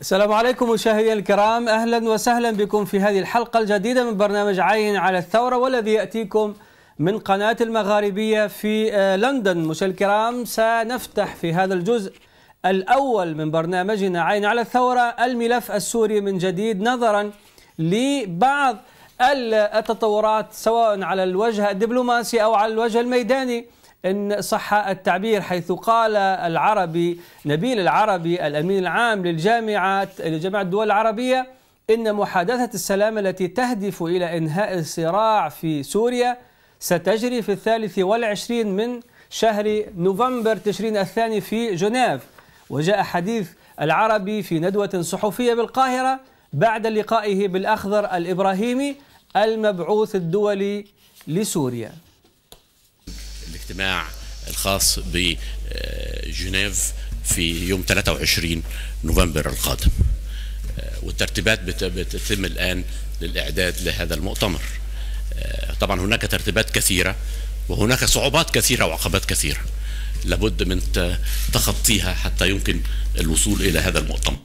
السلام عليكم مشاهدينا الكرام، أهلا وسهلا بكم في هذه الحلقة الجديدة من برنامج عين على الثورة، والذي يأتيكم من قناة المغاربية في لندن. مشاهدينا الكرام، سنفتح في هذا الجزء الأول من برنامجنا عين على الثورة الملف السوري من جديد، نظرا لبعض التطورات سواء على الوجه الدبلوماسي أو على الوجه الميداني إن صح التعبير، حيث قال العربي نبيل العربي الأمين العام لجامعة الدول العربية إن محادثة السلام التي تهدف إلى إنهاء الصراع في سوريا ستجري في 23 من شهر نوفمبر تشرين الثاني في جنيف. وجاء حديث العربي في ندوة صحفية بالقاهرة بعد لقائه بالأخضر الإبراهيمي المبعوث الدولي لسوريا. الاجتماع الخاص بجنيف في يوم 23 نوفمبر القادم، والترتيبات بتتم الآن للإعداد لهذا المؤتمر. طبعا هناك ترتيبات كثيرة وهناك صعوبات كثيرة وعقبات كثيرة لابد من تخطيها حتى يمكن الوصول إلى هذا المؤتمر.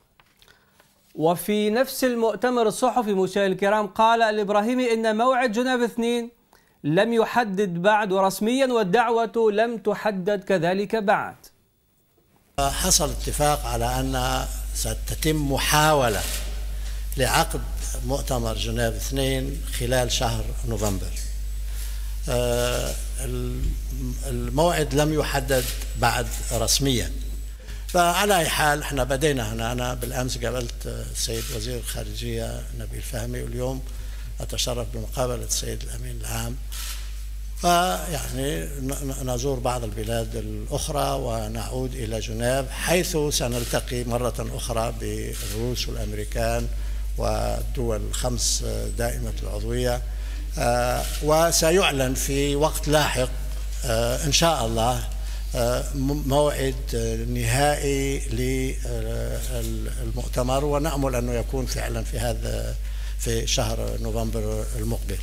وفي نفس المؤتمر الصحفي مشاهدينا الكرام قال الإبراهيمي إن موعد جنيف 2 لم يحدد بعد رسميا، والدعوة لم تحدد كذلك بعد. حصل اتفاق على أن ستتم محاولة لعقد مؤتمر جنيف 2 خلال شهر نوفمبر. الموعد لم يحدد بعد رسميا، فعلى أي حال احنا بدينا هنا. أنا بالأمس قابلت السيد وزير الخارجية نبيل فهمي، واليوم أتشرف بمقابلة السيد الأمين العام، فيعني نزور بعض البلاد الأخرى ونعود إلى جنيف، حيث سنلتقي مرة أخرى بالروس والأمريكان والدول الخمس دائمة العضوية، وسيعلن في وقت لاحق إن شاء الله موعد نهائي للمؤتمر، ونأمل أنه يكون فعلا في شهر نوفمبر المقبل.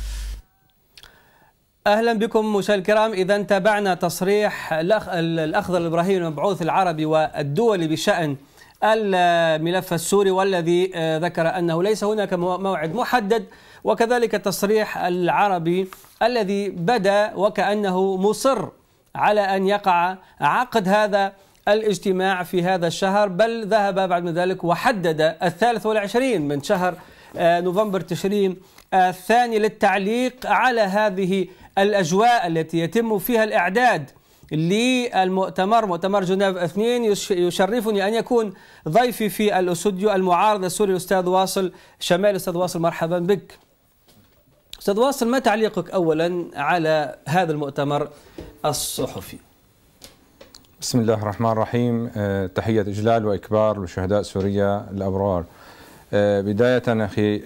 أهلا بكم مشاهدينا الكرام. إذا تابعنا تصريح الأخضر الإبراهيمي المبعوث العربي والدولي بشأن الملف السوري، والذي ذكر أنه ليس هناك موعد محدد، وكذلك تصريح العربي الذي بدا وكأنه مصر على أن يقع عقد هذا الاجتماع في هذا الشهر، بل ذهب بعد من ذلك وحدد 23 من شهر نوفمبر تشرين الثاني للتعليق على هذه الأجواء التي يتم فيها الإعداد للمؤتمر، مؤتمر جنيف 2. يشرفني أن يكون ضيفي في الاستوديو المعارض السوري الأستاذ واصل شمال. أستاذ واصل، مرحبا بك. أستاذ واصل، ما تعليقك أولا على هذا المؤتمر الصحفي؟ بسم الله الرحمن الرحيم. تحية إجلال وإكبار لشهداء سوريا الأبرار. بداية أخي،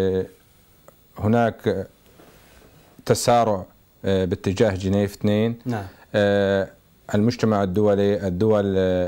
هناك تسارع باتجاه جنيف 2. نعم. المجتمع الدولي، الدول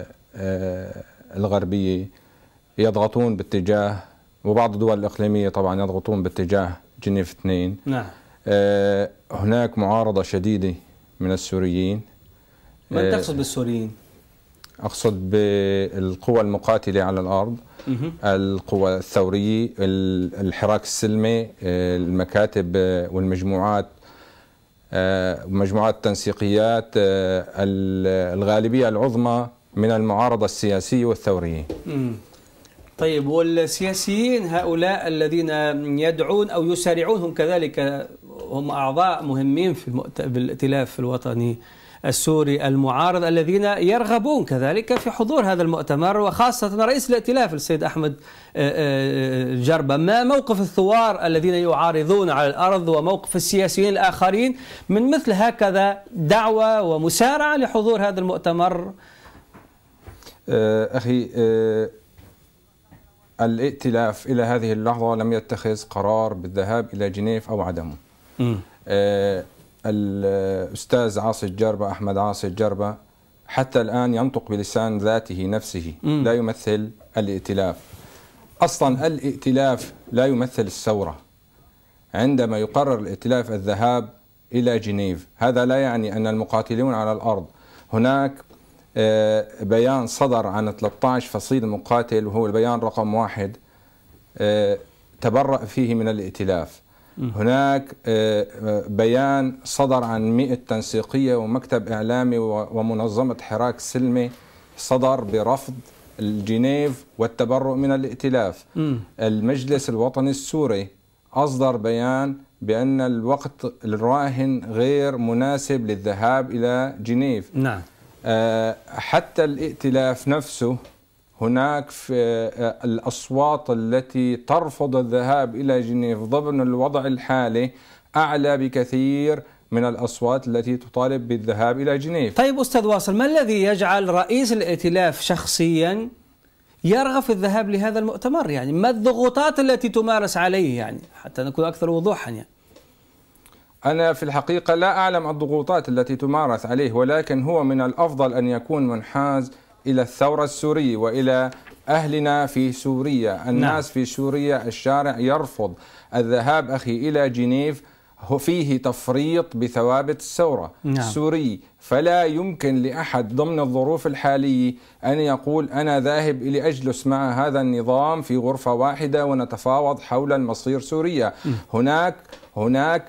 الغربية يضغطون باتجاه، وبعض الدول الإقليمية طبعا يضغطون باتجاه جنيف 2. نعم. هناك معارضة شديدة من السوريين. من تقصد بالسوريين؟ أقصد بالقوى المقاتلة على الأرض، القوى الثورية، الحراك السلمي، المكاتب والمجموعات، مجموعات التنسيقيات، الغالبية العظمى من المعارضة السياسية والثورية. طيب، والسياسيين هؤلاء الذين يدعون أو يسارعون هم كذلك هم أعضاء مهمين في الائتلاف الوطني السوري المعارض، الذين يرغبون كذلك في حضور هذا المؤتمر، وخاصة رئيس الائتلاف السيد أحمد جربة. ما موقف الثوار الذين يعارضون على الأرض وموقف السياسيين الآخرين من مثل هكذا دعوة ومسارعة لحضور هذا المؤتمر؟ أخي، الائتلاف إلى هذه اللحظة لم يتخذ قرار بالذهاب إلى جنيف أو عدمه. الأستاذ عاصي الجربة، أحمد عاصي الجربة، حتى الآن ينطق بلسان ذاته نفسه، لا يمثل الائتلاف. أصلا الائتلاف لا يمثل الثورة. عندما يقرر الائتلاف الذهاب إلى جنيف، هذا لا يعني أن المقاتلون على الأرض، هناك بيان صدر عن 13 فصيل مقاتل، وهو البيان رقم 1 تبرأ فيه من الائتلاف. هناك بيان صدر عن 100 تنسيقية ومكتب إعلامي ومنظمة حراك سلمي صدر برفض الجنيف والتبرؤ من الائتلاف. المجلس الوطني السوري أصدر بيان بأن الوقت الراهن غير مناسب للذهاب إلى جنيف. نعم. حتى الائتلاف نفسه هناك في الأصوات التي ترفض الذهاب إلى جنيف ضمن الوضع الحالي أعلى بكثير من الأصوات التي تطالب بالذهاب إلى جنيف. طيب أستاذ واصل، ما الذي يجعل رئيس الائتلاف شخصيا يرغب في الذهاب لهذا المؤتمر؟ يعني ما الضغوطات التي تمارس عليه، يعني حتى نكون أكثر وضوحا؟ يعني أنا في الحقيقة لا أعلم الضغوطات التي تمارس عليه، ولكن هو من الأفضل أن يكون منحاز إلى الثورة السورية وإلى أهلنا في سوريا. الناس في سوريا الشارع يرفض الذهاب أخي إلى جنيف، فيه تفريط بثوابت الثورة السورية، فلا يمكن لأحد ضمن الظروف الحالية أن يقول أنا ذاهب إلى أجلس مع هذا النظام في غرفة واحدة ونتفاوض حول المصير سوريا. هناك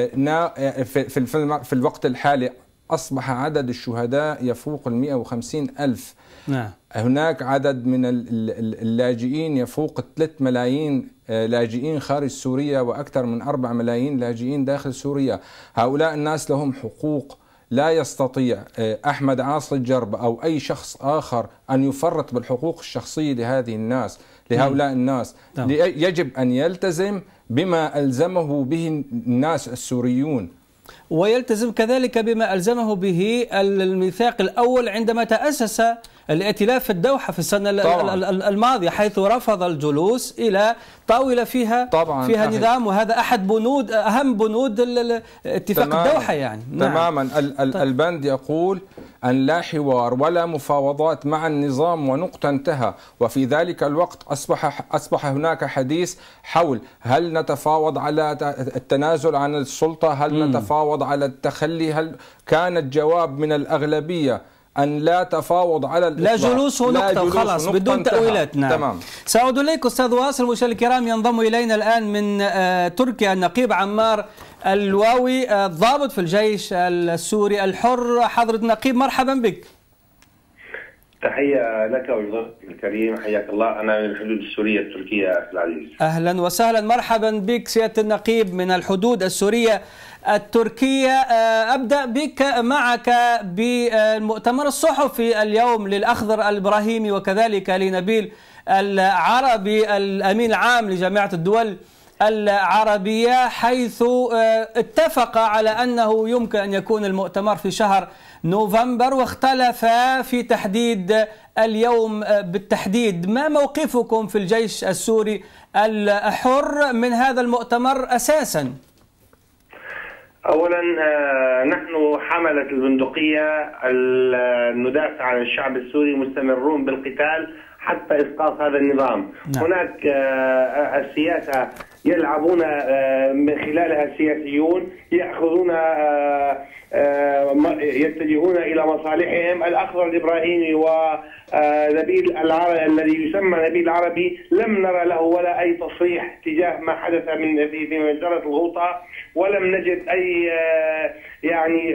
في الوقت الحالي أصبح عدد الشهداء يفوق 150,000. نعم. هناك عدد من اللاجئين يفوق 3 ملايين لاجئين خارج سوريا، وأكثر من 4 ملايين لاجئين داخل سوريا. هؤلاء الناس لهم حقوق، لا يستطيع أحمد عاصي الجربة أو أي شخص آخر أن يفرط بالحقوق الشخصية لهذه الناس، لهؤلاء الناس. يجب أن يلتزم بما ألزمه به الناس السوريون، ويلتزم كذلك بما ألزمه به الميثاق الأول عندما تأسس الائتلاف في الدوحة في السنة الماضية، حيث رفض الجلوس إلى طاولة فيها نظام، وهذا أحد أهم بنود اتفاق الدوحة. يعني تماما. البند يقول أن لا حوار ولا مفاوضات مع النظام ونقطة انتهى. وفي ذلك الوقت أصبح هناك حديث حول هل نتفاوض على التنازل عن السلطة، هل نتفاوض على التخلي، هل كان الجواب من الأغلبية أن لا تفاوض على الإطلاق. لا جلوس ونقطة، خلاص بدون تأويلات. نعم. تمام. سأعود إليك أستاذ واصل. مشاهدينا الكرام، ينضم إلينا الآن من تركيا النقيب عمار الواوي، الضابط في الجيش السوري الحر. حضرة النقيب مرحبا بك. تحية لك ولضيفك الكريم، حياك الله. أنا من الحدود السورية التركية أخي العزيز. أهلا وسهلا، مرحبا بك سيادة النقيب من الحدود السورية التركية. أبدأ بك معك بالمؤتمر الصحفي اليوم للأخضر الإبراهيمي وكذلك لنبيل العربي الأمين العام لجامعة الدول العربية، حيث اتفق على أنه يمكن أن يكون المؤتمر في شهر نوفمبر، واختلف في تحديد اليوم بالتحديد. ما موقفكم في الجيش السوري الحر من هذا المؤتمر أساسا؟ أولا نحن حملة البندقية ندافع عن الشعب السوري مستمرون بالقتال حتى إسقاط هذا النظام. نعم. هناك السياسة يلعبون من خلالها السياسيون، يأخذون يتجهون إلى مصالحهم. الأخضر الإبراهيمي ونبيل العربي الذي يسمى نبيل العربي لم نرى له ولا أي تصريح تجاه ما حدث في مجزرة الغوطة، ولم نجد أي يعني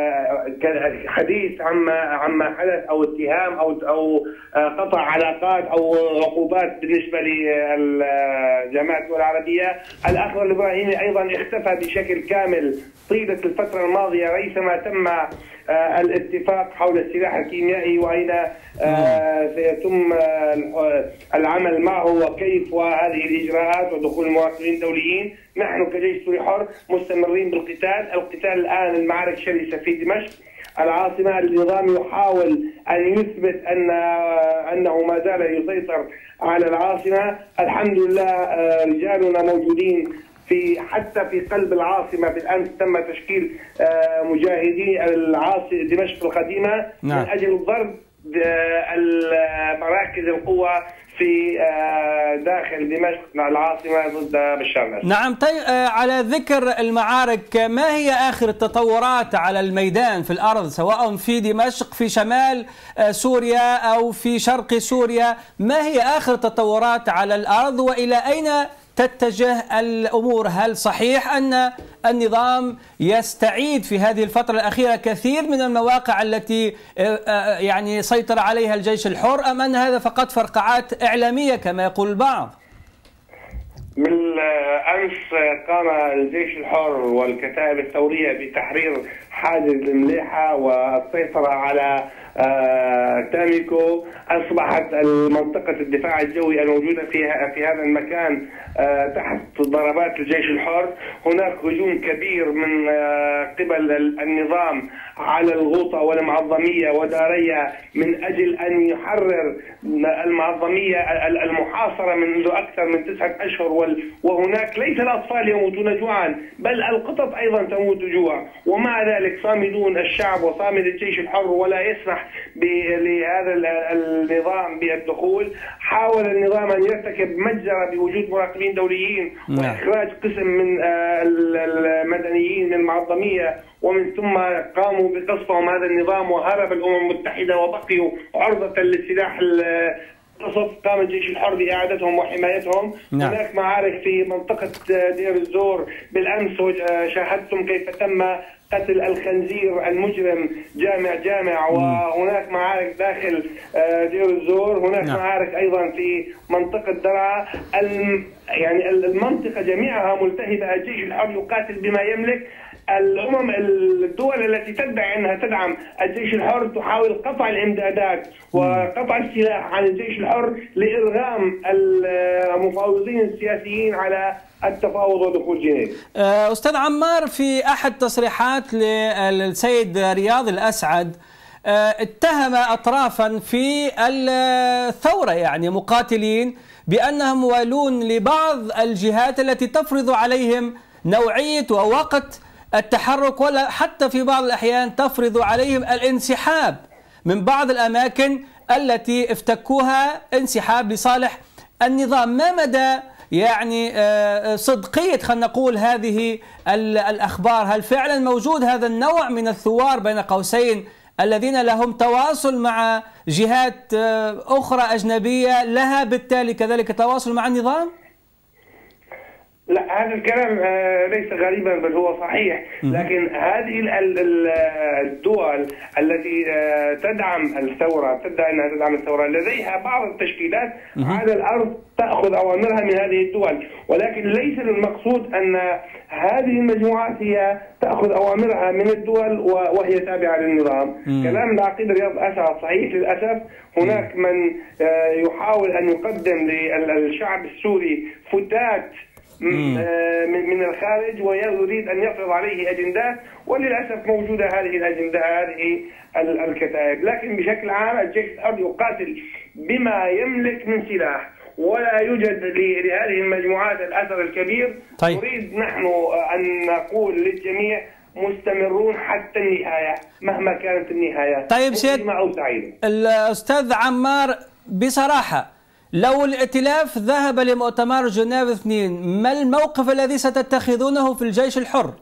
حديث عما حدث أو اتهام أو قطع علاقات أو عقوبات بالنسبة للجامعة العربية. الأخضر الإبراهيمي أيضا اختفى بشكل كامل طيلة الفترة الماضية ريثما تم الاتفاق حول السلاح الكيميائي وأين سيتم العمل معه وكيف وهذه الإجراءات ودخول المواطنين الدوليين. نحن كجيش سوري حر مستمرين بالقتال. القتال الآن المعارك شرسة في دمشق العاصمة. النظام يحاول أن يثبت أنه ما زال يسيطر على العاصمة. الحمد لله رجالنا موجودين حتى في قلب العاصمة. بالأمس تم تشكيل مجاهدي دمشق القديمة. نعم. من أجل ضرب مراكز القوة في داخل دمشق العاصمة ضد بشار الأسد. نعم. طيب، على ذكر المعارك، ما هي آخر التطورات على الميدان في الأرض، سواء في دمشق، في شمال سوريا أو في شرق سوريا؟ ما هي آخر التطورات على الأرض وإلى أين تتجه الأمور؟ هل صحيح أن النظام يستعيد في هذه الفترة الأخيرة كثير من المواقع التي يعني سيطر عليها الجيش الحر، أم أن هذا فقط فرقعات إعلامية كما يقول البعض؟ بالأمس قام الجيش الحر والكتائب الثورية بتحرير حاجز المليحة والسيطرة على تاميكو. أصبحت منطقة الدفاع الجوي الموجودة في هذا المكان تحت ضربات الجيش الحر. هناك هجوم كبير من قبل النظام على الغوطة والمعظمية ودارية من أجل أن يحرر المعظمية المحاصرة منذ أكثر من 9 أشهر، وهناك ليس الأطفال يموتون جوعا بل القطط أيضا تموت جوع، ومع ذلك صامدون الشعب وصامد الجيش الحر ولا يسمح لهذا النظام بالدخول. حاول النظام أن يرتكب مجزرة بوجود مراقبين دوليين وإخراج قسم من المدنيين من المعظمية، ومن ثم قاموا بقصفهم هذا النظام وهرب الأمم المتحدة وبقيوا عرضة للسلاح القصف. قام الجيش الحر بإعادتهم وحمايتهم. هناك معارك في منطقة دير الزور بالأمس، شاهدتم كيف تم قتل الخنزير المجرم جامع، وهناك معارك داخل دير الزور. هناك معارك أيضا في منطقة درعا. يعني المنطقة جميعها ملتهبة. الجيش الحر يقاتل بما يملك. الدول التي تدعي أنها تدعم الجيش الحر تحاول قطع الإمدادات وقطع السلاح عن الجيش الحر لإرغام المفاوضين السياسيين على التفاوض ودخول جنيف. أستاذ عمار، في أحد تصريحات للسيد رياض الأسعد اتهم أطرافا في الثورة، يعني مقاتلين، بأنهم موالون لبعض الجهات التي تفرض عليهم نوعية ووقت التحرك، ولا حتى في بعض الأحيان تفرض عليهم الانسحاب من بعض الأماكن التي افتكوها انسحاب لصالح النظام. ما مدى يعني صدقية، خلينا نقول، هذه الأخبار؟ هل فعلا موجود هذا النوع من الثوار بين قوسين الذين لهم تواصل مع جهات أخرى أجنبية لها بالتالي كذلك تواصل مع النظام؟ لا، هذا الكلام ليس غريبا بل هو صحيح، لكن هذه الدول التي تدعم الثورة، تدعي أنها تدعم الثورة، لديها بعض التشكيلات على الأرض تأخذ أوامرها من هذه الدول، ولكن ليس المقصود أن هذه المجموعات هي تأخذ أوامرها من الدول وهي تابعة للنظام. كلام العقيد رياض أسعد صحيح. للأسف هناك من يحاول أن يقدم للشعب السوري فتات من الخارج ويريد أن يفرض عليه أجندات، وللأسف موجودة هذه الأجندة، هذه الكتائب. لكن بشكل عام الجيش الحر يقاتل بما يملك من سلاح، ولا يوجد لهذه المجموعات الأثر الكبير. طيب. نريد نحن أن نقول للجميع مستمرون حتى النهاية مهما كانت النهاية. طيب سيد الأستاذ عمار، بصراحة لو الائتلاف ذهب لمؤتمر جنيف 2، ما الموقف الذي ستتخذونه في الجيش الحر؟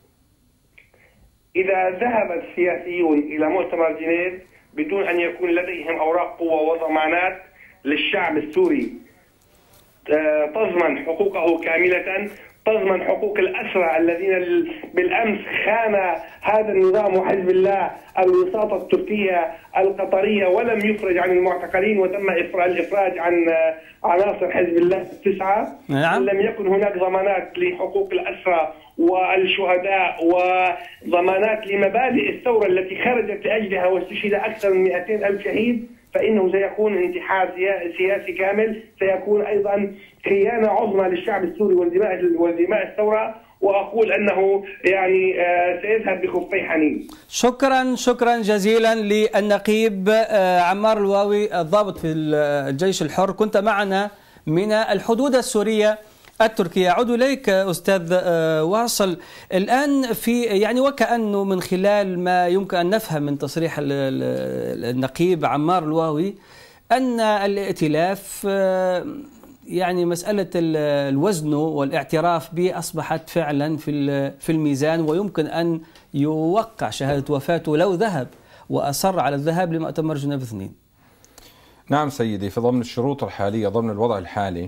إذا ذهب السياسيون إلى مؤتمر جنيف بدون أن يكون لديهم أوراق قوة وضمانات للشعب السوري تضمن حقوقه كاملة، تضمن حقوق الأسرى الذين بالأمس خان هذا النظام وحزب الله الوساطة التركية القطرية ولم يفرج عن المعتقلين، وتم الإفراج عن عناصر حزب الله 9. نعم. لم يكن هناك ضمانات لحقوق الأسرى والشهداء وضمانات لمبادئ الثورة التي خرجت لأجلها واستشهد أكثر من 200,000 شهيد، فإنه سيكون انتحار سياسي كامل، سيكون أيضا خيانة عظمى للشعب السوري ودماء الثورة، وأقول أنه يعني سيذهب بخفي حنين. شكرا جزيلا للنقيب عمار الواوي الضابط في الجيش الحر، كنت معنا من الحدود السورية التركية. أعود إليك أستاذ واصل. الآن في يعني وكأنه من خلال ما يمكن أن نفهم من تصريح النقيب عمار الواوي أن الائتلاف يعني مسألة الوزن والاعتراف به أصبحت فعلا في الميزان، ويمكن أن يوقع شهادة وفاته لو ذهب وأصر على الذهاب لمؤتمر جنيف 2. نعم سيدي، في ضمن الشروط الحالية، ضمن الوضع الحالي،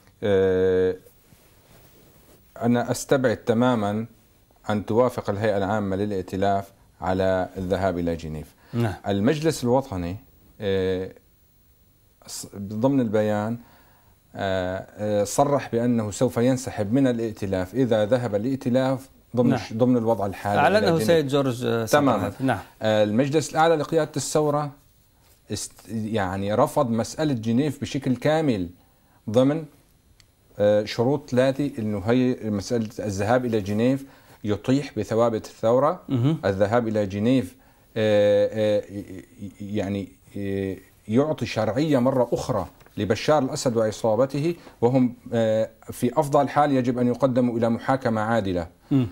أنا أستبعد تماما أن توافق الهيئة العامة للائتلاف على الذهاب إلى جنيف. نعم. المجلس الوطني ضمن البيان صرح بأنه سوف ينسحب من الائتلاف إذا ذهب الائتلاف ضمن الوضع الحالي. أعلنه سيد جورج. تماما. نعم. المجلس الأعلى لقيادة الثورة يعني رفض مسألة جنيف بشكل كامل ضمن شروط 3، أنه هي مسألة الذهاب إلى جنيف يطيح بثوابت الثورة. الذهاب إلى جنيف يعني يعطي شرعية مرة أخرى لبشار الأسد وعصابته، وهم في أفضل حال يجب أن يقدموا إلى محاكمة عادلة.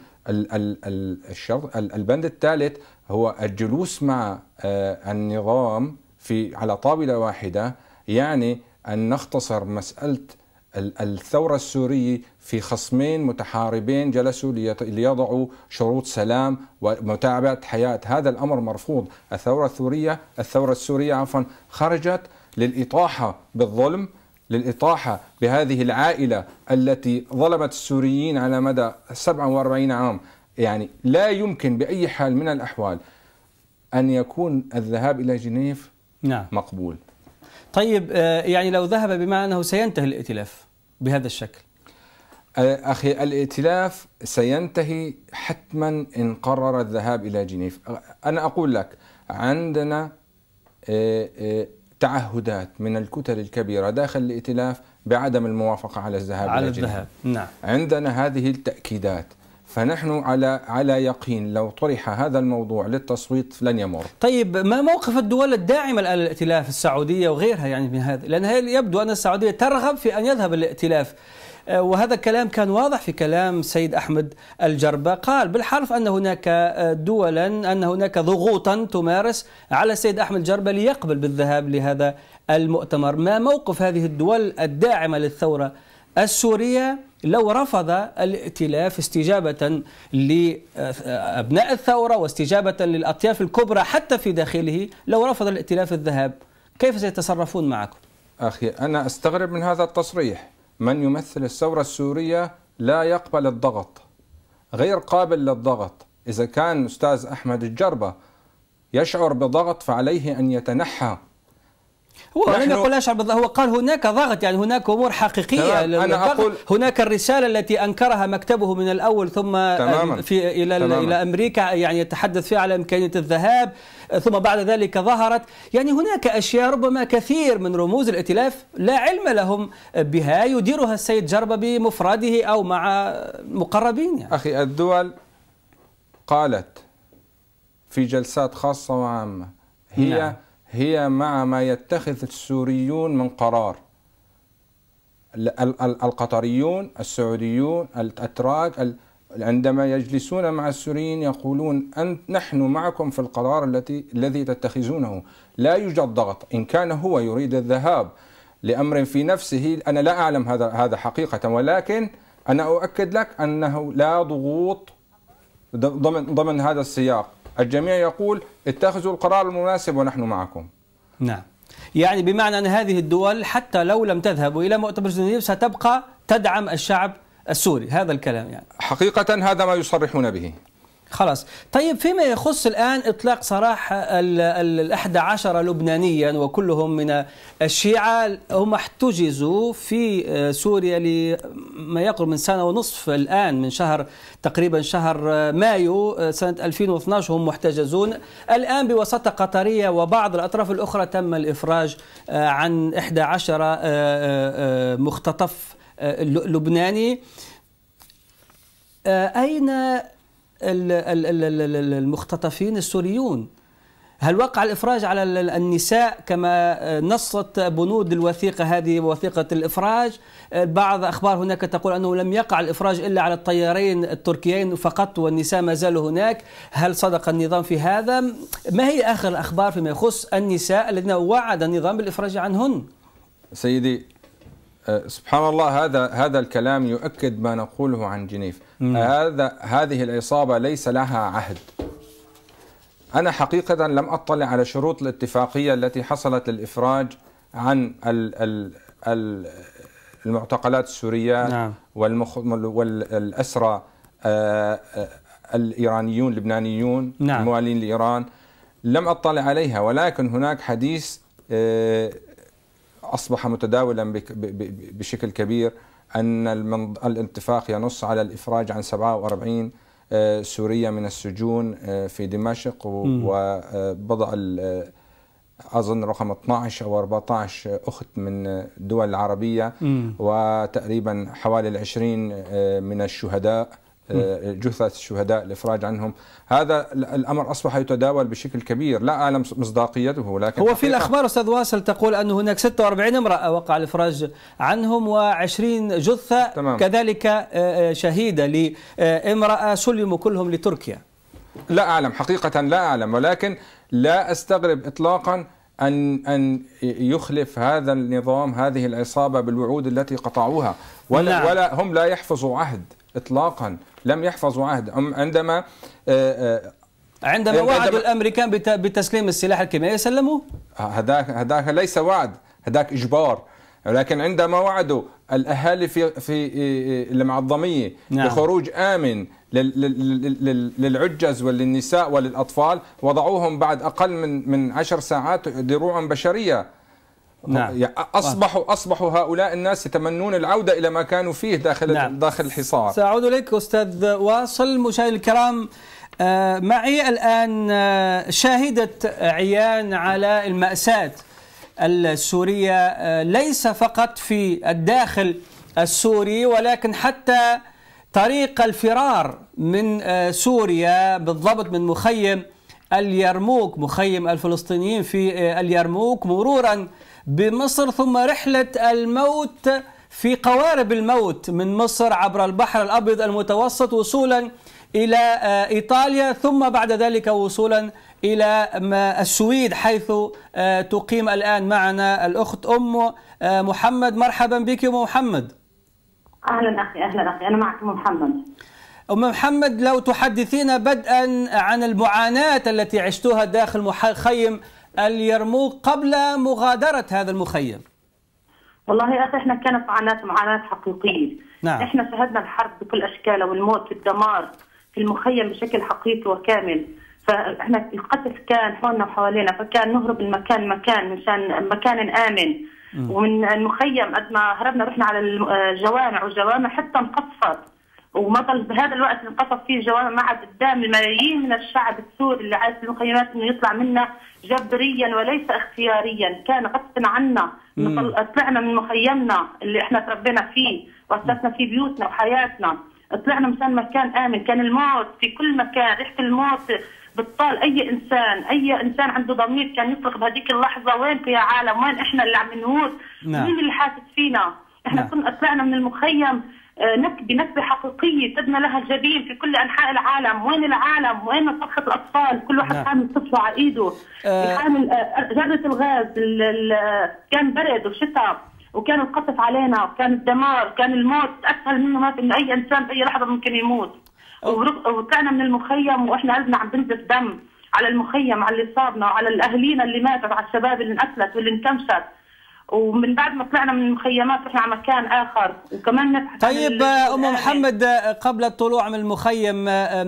البند الثالث هو الجلوس مع النظام على طاولة واحدة، يعني أن نختصر مسألة الثورة السورية في خصمين متحاربين جلسوا ليضعوا شروط سلام ومتابعة حياة. هذا الأمر مرفوض. الثورة السورية خرجت للإطاحة بالظلم، للإطاحة بهذه العائلة التي ظلمت السوريين على مدى 47 عام. يعني لا يمكن بأي حال من الأحوال أن يكون الذهاب إلى جنيف نعم مقبول. طيب يعني لو ذهب بما أنه سينتهي الائتلاف بهذا الشكل؟ أخي، الائتلاف سينتهي حتما إن قرر الذهاب إلى جنيف. أنا أقول لك عندنا تعهدات من الكتل الكبيرة داخل الائتلاف بعدم الموافقة على الذهاب إلى جنيف. نعم. عندنا هذه التأكيدات، فنحن على يقين لو طرح هذا الموضوع للتصويت لن يمر. طيب ما موقف الدول الداعمة الآن للائتلاف، السعودية وغيرها يعني من هذا؟ لأن يبدو أن السعودية ترغب في أن يذهب الائتلاف، وهذا الكلام كان واضح في كلام سيد أحمد الجربة، قال بالحرف أن هناك دولا، أن هناك ضغوطا تمارس على السيد أحمد الجربة ليقبل بالذهاب لهذا المؤتمر. ما موقف هذه الدول الداعمة للثورة السورية لو رفض الائتلاف استجابة لأبناء الثورة واستجابة للأطياف الكبرى حتى في داخله؟ لو رفض الائتلاف الذهاب كيف سيتصرفون معكم؟ أخي، أنا أستغرب من هذا التصريح. من يمثل الثورة السورية لا يقبل الضغط، غير قابل للضغط. إذا كان أستاذ أحمد الجربة يشعر بضغط فعليه أن يتنحى. هو لم يقل أشعر بالضغط، هو قال هناك ضغط، يعني هناك أمور حقيقية. أنا أقول هناك الرسالة التي أنكرها مكتبه من الأول ثم إلى أمريكا، يعني يتحدث فيها على إمكانية الذهاب، ثم بعد ذلك ظهرت يعني هناك أشياء ربما كثير من رموز الائتلاف لا علم لهم بها يديرها السيد جربة بمفرده أو مع مقربين يعني. أخي، الدول قالت في جلسات خاصة وعامة هي مع ما يتخذ السوريون من قرار. القطريون، السعوديون، الأتراك عندما يجلسون مع السوريين يقولون نحن معكم في القرار الذي تتخذونه. لا يوجد ضغط. إن كان هو يريد الذهاب لأمر في نفسه، أنا لا أعلم هذا حقيقة، ولكن أنا أؤكد لك أنه لا ضغوط ضمن هذا السياق. الجميع يقول اتخذوا القرار المناسب ونحن معكم. نعم، يعني بمعنى أن هذه الدول حتى لو لم تذهبوا إلى مؤتمر جنيف ستبقى تدعم الشعب السوري. هذا الكلام يعني حقيقة هذا ما يصرحون به. خلاص. طيب فيما يخص الآن إطلاق سراح 11 لبنانيا وكلهم من الشيعة، هم احتجزوا في سوريا لما يقرب من سنة ونصف الآن، من تقريبا شهر مايو سنة 2012 هم محتجزون. الآن بوساطة قطرية وبعض الأطراف الأخرى تم الإفراج عن 11 مختطف لبناني. أين المختطفين السوريون؟ هل وقع الإفراج على النساء كما نصت بنود الوثيقة هذه وثيقة الإفراج؟ بعض أخبار هناك تقول أنه لم يقع الإفراج إلا على الطيارين التركيين فقط والنساء ما زالوا هناك. هل صدق النظام في هذا؟ ما هي آخر الأخبار فيما يخص النساء الذين وعد النظام بالإفراج عنهن؟ سيدي، سبحان الله، هذا الكلام يؤكد ما نقوله عن جنيف. هذه العصابة ليس لها عهد. أنا حقيقة لم أطلع على شروط الاتفاقية التي حصلت للإفراج عن المعتقلات السوريات. نعم. والأسرى الإيرانيون اللبنانيون. نعم. الموالين لإيران، لم أطلع عليها، ولكن هناك حديث أصبح متداولا بشكل كبير أن الاتفاق ينص على الإفراج عن 47 سورية من السجون في دمشق، وبضع أظن رقم 12 أو 14 أخت من الدول العربية، وتقريبا حوالي 20 من الشهداء، جثث الشهداء الإفراج عنهم. هذا الأمر أصبح يتداول بشكل كبير، لا أعلم مصداقيته، لكن هو في الأخبار أستاذ واصل تقول أن هناك 46 امرأة وقع الإفراج عنهم و20 جثة. تمام. كذلك شهيدة لامرأة سلموا كلهم لتركيا. لا أعلم حقيقة، لا أعلم، ولكن لا أستغرب إطلاقا أن يخلف هذا النظام هذه العصابة بالوعود التي قطعوها، ولا هم لا يحفظوا عهد إطلاقا، لم يحفظوا عهد. عندما وعدوا الأمريكان بتسليم السلاح الكيميائي سلموه. هذاك ليس وعد، هذاك إجبار. ولكن عندما وعدوا الأهالي في المعظمية. نعم. بخروج آمن للعجز وللنساء وللأطفال، وضعوهم بعد أقل من 10 ساعات دروع بشرية. نعم. أصبحوا هؤلاء الناس يتمنون العودة إلى ما كانوا فيه داخل الحصار. سأعود إليك أستاذ واصل. مشاهدينا الكرام، معي الآن شاهدة عيان على المأساة السورية، ليس فقط في الداخل السوري ولكن حتى طريق الفرار من سوريا، بالضبط من مخيم اليرموك، مخيم الفلسطينيين في اليرموك، مرورا بمصر، ثم رحلة الموت في قوارب الموت من مصر عبر البحر الأبيض المتوسط وصولا إلى إيطاليا، ثم بعد ذلك وصولا إلى السويد حيث تقيم الآن معنا الأخت أم محمد. مرحبا بك أم محمد. أهلا أخي. أهلا أخي، أنا معك أم محمد. أم محمد، لو تحدثينا بدءا عن المعاناة التي عشتوها داخل مخيم اليرموك قبل مغادرة هذا المخيم. والله يا أخي احنا كانت معاناة حقيقية. نعم. احنا شهدنا الحرب بكل أشكالها والموت والدمار في المخيم بشكل حقيقي وكامل. فاحنا القتل كان حولنا وحوالينا، فكان نهرب من مكان لمكان مشان مكان آمن. ومن المخيم قد ما هربنا رحنا على الجوامع، والجوامع حتى انقصفت، وما ضل بهذا الوقت اللي انقصف فيه الجوامع ما عاد قدام الملايين من الشعب السوري اللي عايش في المخيمات انه يطلع منا جبريا وليس اختياريا. كان غصبا عنا. طلعنا من مخيمنا اللي احنا تربينا فيه واسسنا فيه بيوتنا وحياتنا، طلعنا مشان مكان آمن. كان الموت في كل مكان، ريحة الموت بتطال أي إنسان عنده ضمير كان يصرخ بهذيك اللحظة وينك يا عالم، وين إحنا اللي عم نموت؟ نعم. مين اللي حاسس فينا؟ إحنا كنا طلعنا من المخيم بنكبة حقيقية تبنى لها الجبين في كل أنحاء العالم. وين العالم؟ وين صرخة الأطفال؟ كل واحد حامل طفله على إيده، حامل جرة الغاز. كان برد وشتاء، وكان القصف علينا، وكان الدمار، وكان الموت أسهل منه ما في إنه أي إنسان بأي لحظة ممكن يموت. وطلعنا من المخيم وإحنا قلبنا عم بنزف دم على المخيم، على اللي صابنا، وعلى الأهلين اللي ماتت، على الشباب اللي انقتلت واللي انكمشت. ومن بعد ما طلعنا من المخيمات رحنا على مكان آخر وكمان نبحث. طيب أم محمد، قبل الطلوع من المخيم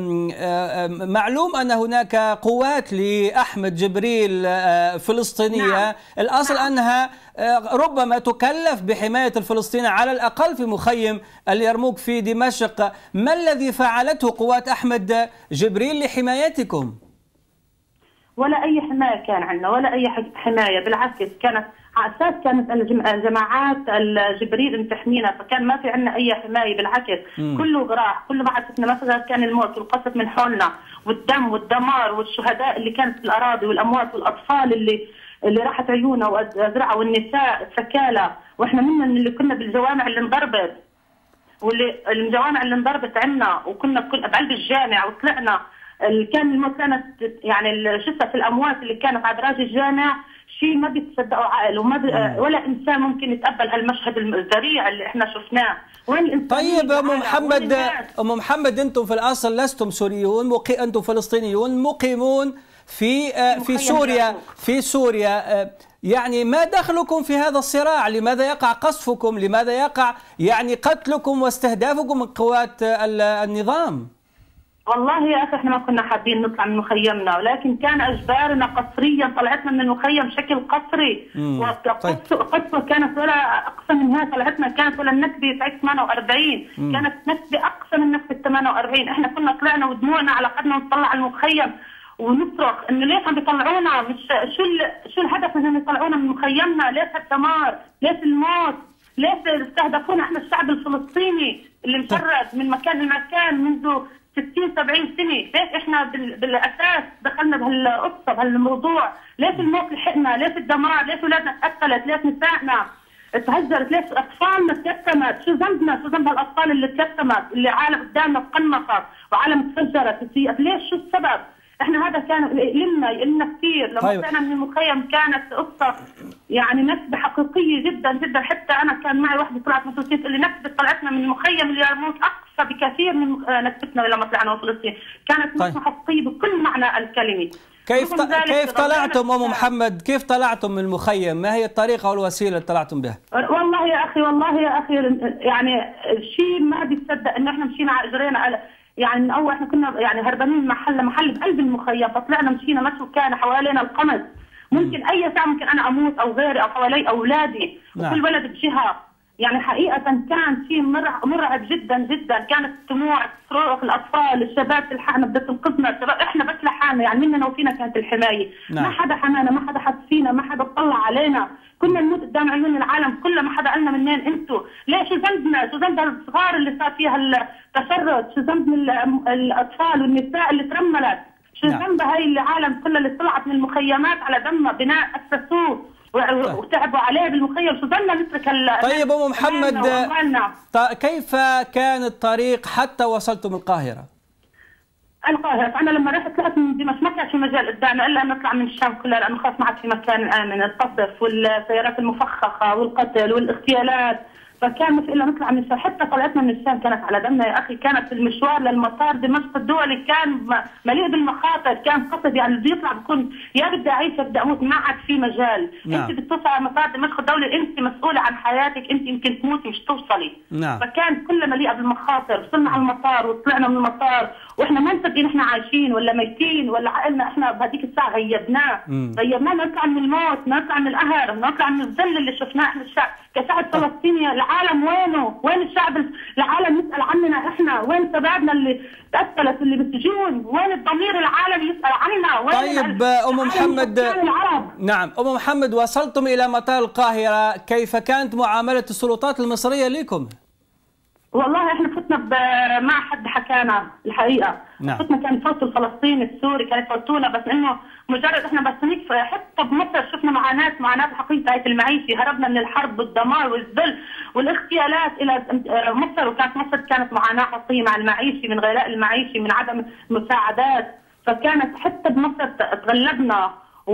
معلوم أن هناك قوات لأحمد جبريل فلسطينية. نعم. الأصل أنها ربما تكلف بحماية الفلسطينيين على الأقل في مخيم اليرموك في دمشق. ما الذي فعلته قوات أحمد جبريل لحمايتكم؟ ولا اي حمايه كان عندنا، ولا اي حمايه، بالعكس كانت على اساس كانت الجماعات الجبريل تحمينا، فكان ما في عندنا اي حمايه، بالعكس كله جراح، كله ما عرفنا مثلا كان الموت والقصف من حولنا والدم والدمار والشهداء اللي كانت في الاراضي والاموات والاطفال اللي راحت عيونها وازرعها والنساء السكالى، واحنا من اللي كنا بالجوامع اللي انضربت، واللي الجوامع اللي انضربت عنا، وكنا بقلب الجامع وطلعنا. كان الموت كانت يعني شفت الاموات اللي كانت على دراج الجامع شيء ما بيتصدقوا عقل، ولا انسان ممكن يتقبل هالمشهد الذريع اللي احنا شفناه. وين الانسان؟ طيب ام محمد انتم في الاصل لستم سوريون، انتم فلسطينيون مقيمون في سوريا، يعني ما دخلكم في هذا الصراع؟ لماذا يقع قصفكم؟ لماذا يقع يعني قتلكم واستهدافكم من قوات النظام؟ والله يا اخي احنا ما كنا حابين نطلع من مخيمنا، ولكن كان اجبارنا قصريا، طلعتنا من المخيم بشكل قصري، وقصفه كانت ولا اقصى من هذا، طلعتنا كانت ولا النكبه في 48 كانت نكبه اقصى من نكبه 48. احنا كنا طلعنا ودموعنا على قدنا نطلع على المخيم ونصرخ انه ليش عم بيطلعونا؟ مش شو الهدف انهم يطلعونا من مخيمنا؟ ليش الدمار؟ ليش الموت؟ ليش استهدفونا احنا الشعب الفلسطيني اللي مشرد من مكان لمكان منذ 60 70 سنه؟ ليش احنا بالاساس دخلنا بهالقصه بهالموضوع؟ ليش الموت لحقنا؟ ليش الدمار؟ ليش اولادنا تقتلت؟ ليش نسائنا تهجرت؟ ليش اطفالنا تكتمت؟ شو ذنبنا؟ شو ذنب هالاطفال اللي تكتمت، اللي عالم قدامنا تقنصت وعالم تفجرت؟ ليش؟ شو السبب؟ احنا هذا كان يقلنا كثير لما طلعنا من المخيم، كانت قصه يعني نكبه حقيقيه جدا جدا. حتى انا كان معي وحده طلعت من فلسطين تقول لي نكبه طلعتنا من المخيم اللي يموت اقصى بكثير من نكبتنا لما طلعنا من فلسطين، كانت نكبه حقيقيه بكل معنى الكلمه. كيف طلعتم ام محمد؟ كيف طلعتم من المخيم؟ ما هي الطريقه والوسيله اللي طلعتم بها؟ والله يا اخي يعني شيء ما بيتصدق انه احنا مشينا على اجرينا، يعني من اول احنا كنا يعني هربانين محل بقلب المخيم، فطلعنا مشينا مشوا كان حوالينا القمص، ممكن اي ساعه ممكن انا اموت او غيري او حوالي اولادي، وكل ولد بجهه. يعني حقيقه كان شيء مرعب جدا جدا، كانت دموع صراخ الاطفال، الشباب تلحقنا بدها تنقذنا، احنا بس لحالنا يعني مننا وفينا كانت الحمايه. ما حدا حمانا، ما حدا حس فينا، ما حدا اطلع علينا، كنا نموت قدام عيون العالم كله، ما حدا قالنا منين انتم؟ ليش؟ شو ذنبنا؟ شو ذنب الصغار اللي صار فيها التشرد؟ شو ذنب الاطفال والنساء اللي ترملت؟ شو ذنب هاي العالم كلها اللي طلعت من المخيمات على دمها بناء اسسوه وتعبوا عليه بالمخيم؟ شو ظلنا نترك طيب ام محمد، كيف كان الطريق حتى وصلتم القاهره؟ انا لما رحت طلعت من دمشق ما كان في مجال قدامنا الا ان نطلع من الشام كلها، لانه خلاص ما عاد في مكان امن، القصف والسيارات المفخخه والقتل والاغتيالات، فكان مثل الا نطلع من الشام. حتى طلعتنا من الشام كانت على دمنا يا اخي، كانت المشوار للمطار دمشق الدولي كان مليء بالمخاطر، كان قصد يعني اللي بيطلع بكون يا بدي اعيش يا بدي اموت، ما عاد في مجال. انت بتوصل على مطار دمشق الدولي انت مسؤوله عن حياتك، انت يمكن تموتي مش توصلي. فكان كله مليء بالمخاطر. وصلنا على المطار وطلعنا من المطار واحنا ما مصدقين احنا عايشين ولا ميتين ولا عقلنا، احنا بهذيك الساعه غيبناه نطلع من الموت، نطلع من القهر، نطلع من الذل اللي شفناه احنا الشعب كشعب فلسطيني. العالم وينه؟ وين الشعب؟ العالم يسال عننا احنا، وين شبابنا اللي تقتلت اللي بالسجون؟ وين الضمير العالمي يسال عنا؟ وين طيب ام محمد، نعم ام محمد، وصلتم الى مطار القاهره، كيف كانت معامله السلطات المصريه لكم؟ والله احنا فتنا ما حد حكانا الحقيقه. فتنا كان فوت الفلسطيني السوري كانت فوتونا، بس انه مجرد احنا بس هيك حتى بمصر شفنا معاناه حقيقيه المعيشه، هربنا من الحرب والدمار والذل والاغتيالات الى مصر، وكانت مصر كانت معاناه حقيقيه مع المعيشه، من غلاء المعيشه، من عدم المساعدات، فكانت حتى بمصر تغلبنا،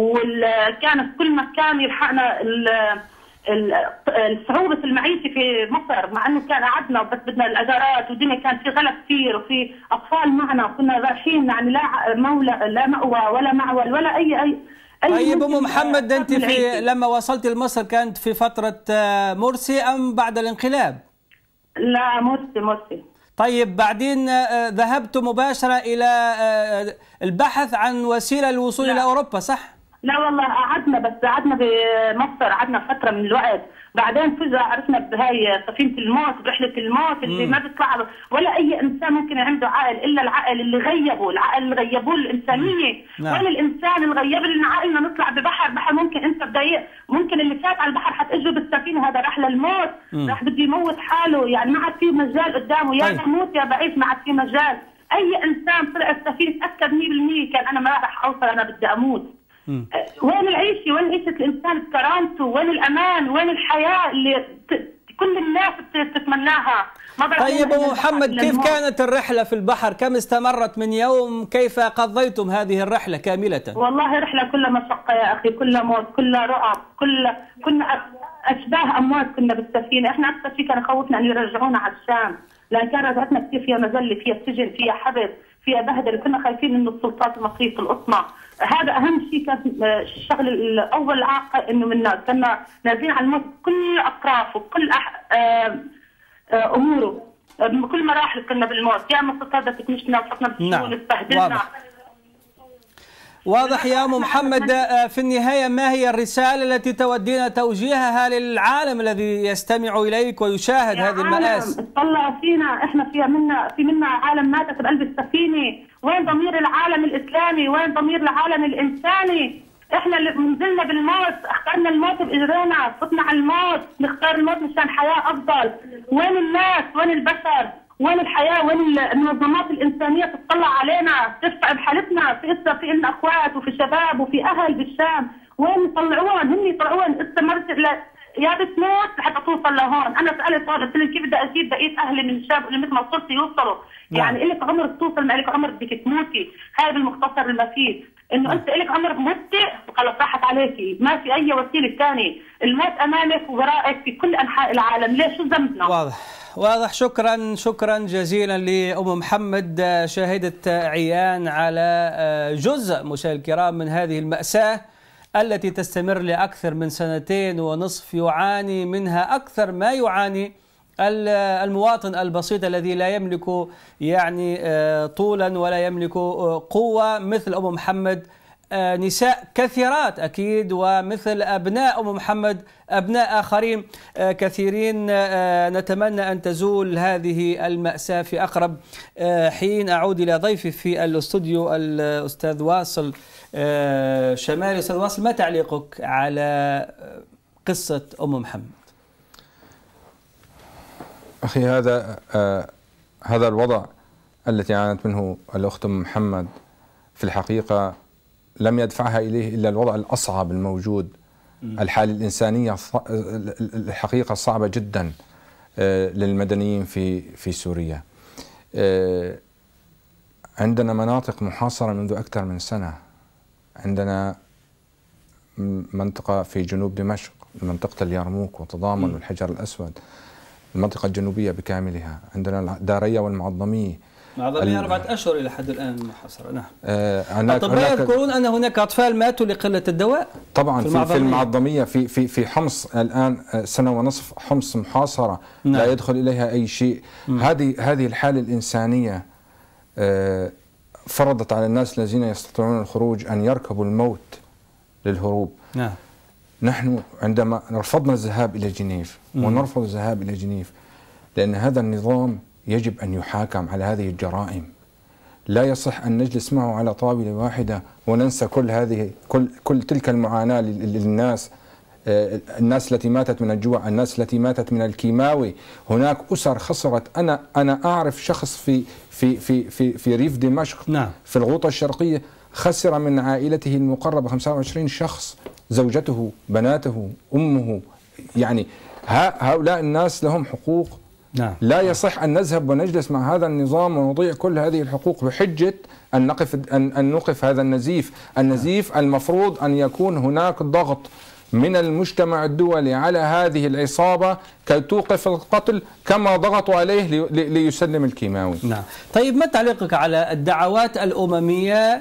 وكانت كل مكان يلحقنا صعوبة المعيشة في مصر، مع انه كان قعدنا بس بدنا الاجارات والدنيا كان في غلا كثير وفي اطفال معنا، كنا رايحين يعني لا مولى لا مأوى ولا معول ولا اي طيب ام محمد، انت لما وصلت لمصر كانت في فترة مرسي ام بعد الانقلاب؟ لا مرسي. طيب بعدين ذهبت مباشرة الى البحث عن وسيلة للوصول الى اوروبا، صح؟ لا والله قعدنا بمصر، قعدنا فترة من الوقت، بعدين فجأة عرفنا بهاي سفينة الموت، برحلة الموت اللي ما بيطلع ولا أي إنسان ممكن عنده عقل إلا العقل اللي غيبه، العقل اللي غيبوه الإنسانية. وين الإنسان اللي غيب لنا عقلنا نطلع ببحر ممكن أنت بدقيقة ممكن اللي فات على البحر حتأجره بالسفينة، هذا راح للموت، راح بده يموت حاله، يعني ما عاد في مجال قدامه، يا بموت يا بعيش، ما عاد في مجال. أي إنسان طلع السفينة تأكد 100% كان أنا ما راح أوصل، أنا بدي أموت. وين العيشة؟ وين عيشة الإنسان بكرامته؟ وين الأمان؟ وين الحياة اللي كل الناس بتتمناها؟ طيب أبو محمد، كيف كانت الرحلة في البحر؟ كم استمرت من يوم؟ كيف قضيتم هذه الرحلة كاملة؟ والله رحلة كلها مشقة يا أخي، كلها موت، كلها رعب، كنا أشباه أموات كنا بالسفينة. إحنا أكثر شيء كان يخوفنا أن يرجعونا على الشام، لأن كان رجعتنا كثير فيها مذلة، فيها سجن، فيها حبس، فيها بهدلة، كنا خايفين إنه السلطات المصرية تلقطنا. هذا أهم شيء كان الشغل الأول عاقل، إنه كنا نازلين على الموت بكل أطرافه، بكل أموره، بكل مراحل كنا بالموت، يا اما استطردت مشنا وحطنا بالسجون استهدلنا. واضح يا أم محمد. في النهاية ما هي الرسالة التي تودين توجيهها للعالم الذي يستمع إليك ويشاهد هذه المآسي؟ اطلعوا فينا، احنا في منا عالم ماتت بقلب السفينة. وين ضمير العالم الإسلامي؟ وين ضمير العالم الإنساني؟ احنا اللي نزلنا بالموت، اخترنا الموت باجرينا، فتنا على الموت، نختار الموت مشان حياة افضل. وين الناس؟ وين البشر؟ وين الحياة؟ وين المنظمات الإنسانية تطلع علينا ترفع بحالتنا؟ في لنا أخوات وفي شباب وفي أهل بالشام، وين يطلعون؟ هم يطلعون. استمرت يا بتموت لحتى توصل لهون. أنا سألت هون قلت لهم كيف بدي أجيب بقية أهلي من الشام اللي مثل ما وصلت يوصلوا؟ يعني إلك عمر توصل، ما إلك عمر بدك تموتي. هذا بالمختصر المفيد، إنه أنت إلك عمر متي خلص راحت عليكي، ما في أي وسيلة ثانية. الموت أمامك وورائك في كل أنحاء العالم. ليش؟ شو ذنبنا؟ واضح. شكرا جزيلا لأم محمد، شاهدة عيان على جزء مشاهدينا الكرام من هذه المأساة التي تستمر لأكثر من 2.5 يعاني منها أكثر ما يعاني المواطن البسيط الذي لا يملك يعني طولا ولا يملك قوة مثل أم محمد. نساء كثيرات أكيد، ومثل أبناء أم محمد أبناء آخرين كثيرين. نتمنى أن تزول هذه المأساة في أقرب حين. أعود إلى ضيفي في الاستوديو الأستاذ واصل شمالي. أستاذ واصل، ما تعليقك على قصة أم محمد؟ أخي، هذا الوضع التي عانت منه الأخت أم محمد في الحقيقة لم يدفعها إليه إلا الوضع الأصعب الموجود. الحالة الإنسانية الحقيقة صعبة جدا للمدنيين في سوريا. عندنا مناطق محاصرة منذ أكثر من سنة. عندنا منطقة في جنوب دمشق، منطقة اليرموك وتضامن والحجر الأسود، المنطقة الجنوبية بكاملها. عندنا دارية والمعظمية 4 أشهر إلى حد الآن محاصرة. نعم. الأطباء يذكرون أن هناك أطفال ماتوا لقلة الدواء. طبعا في المعظمية، في حمص الآن 1.5 سنة حمص محاصرة. نعم. لا يدخل إليها أي شيء. هذه الحالة الإنسانية فرضت على الناس الذين يستطيعون الخروج أن يركبوا الموت للهروب. نعم. نحن عندما رفضنا الذهاب إلى جنيف، ونرفض الذهاب إلى جنيف لأن هذا النظام يجب أن يحاكم على هذه الجرائم. لا يصح أن نجلس معه على طاولة واحدة وننسى كل تلك المعاناة للناس، الناس التي ماتت من الجوع، الناس التي ماتت من الكيماوي. هناك أسر خسرت. أنا أعرف شخص في ريف دمشق. نعم. في الغوطة الشرقية خسر من عائلته المقربة 25 شخص، زوجته، بناته، أمه. يعني هؤلاء الناس لهم حقوق. نعم. لا يصح أن نذهب ونجلس مع هذا النظام ونضيع كل هذه الحقوق بحجة أن نوقف هذا النزيف. النزيف المفروض أن يكون هناك ضغط من المجتمع الدولي على هذه العصابة كي توقف القتل كما ضغطوا عليه ليسلم الكيماوي. نعم. طيب، ما تعليقك على الدعوات الأممية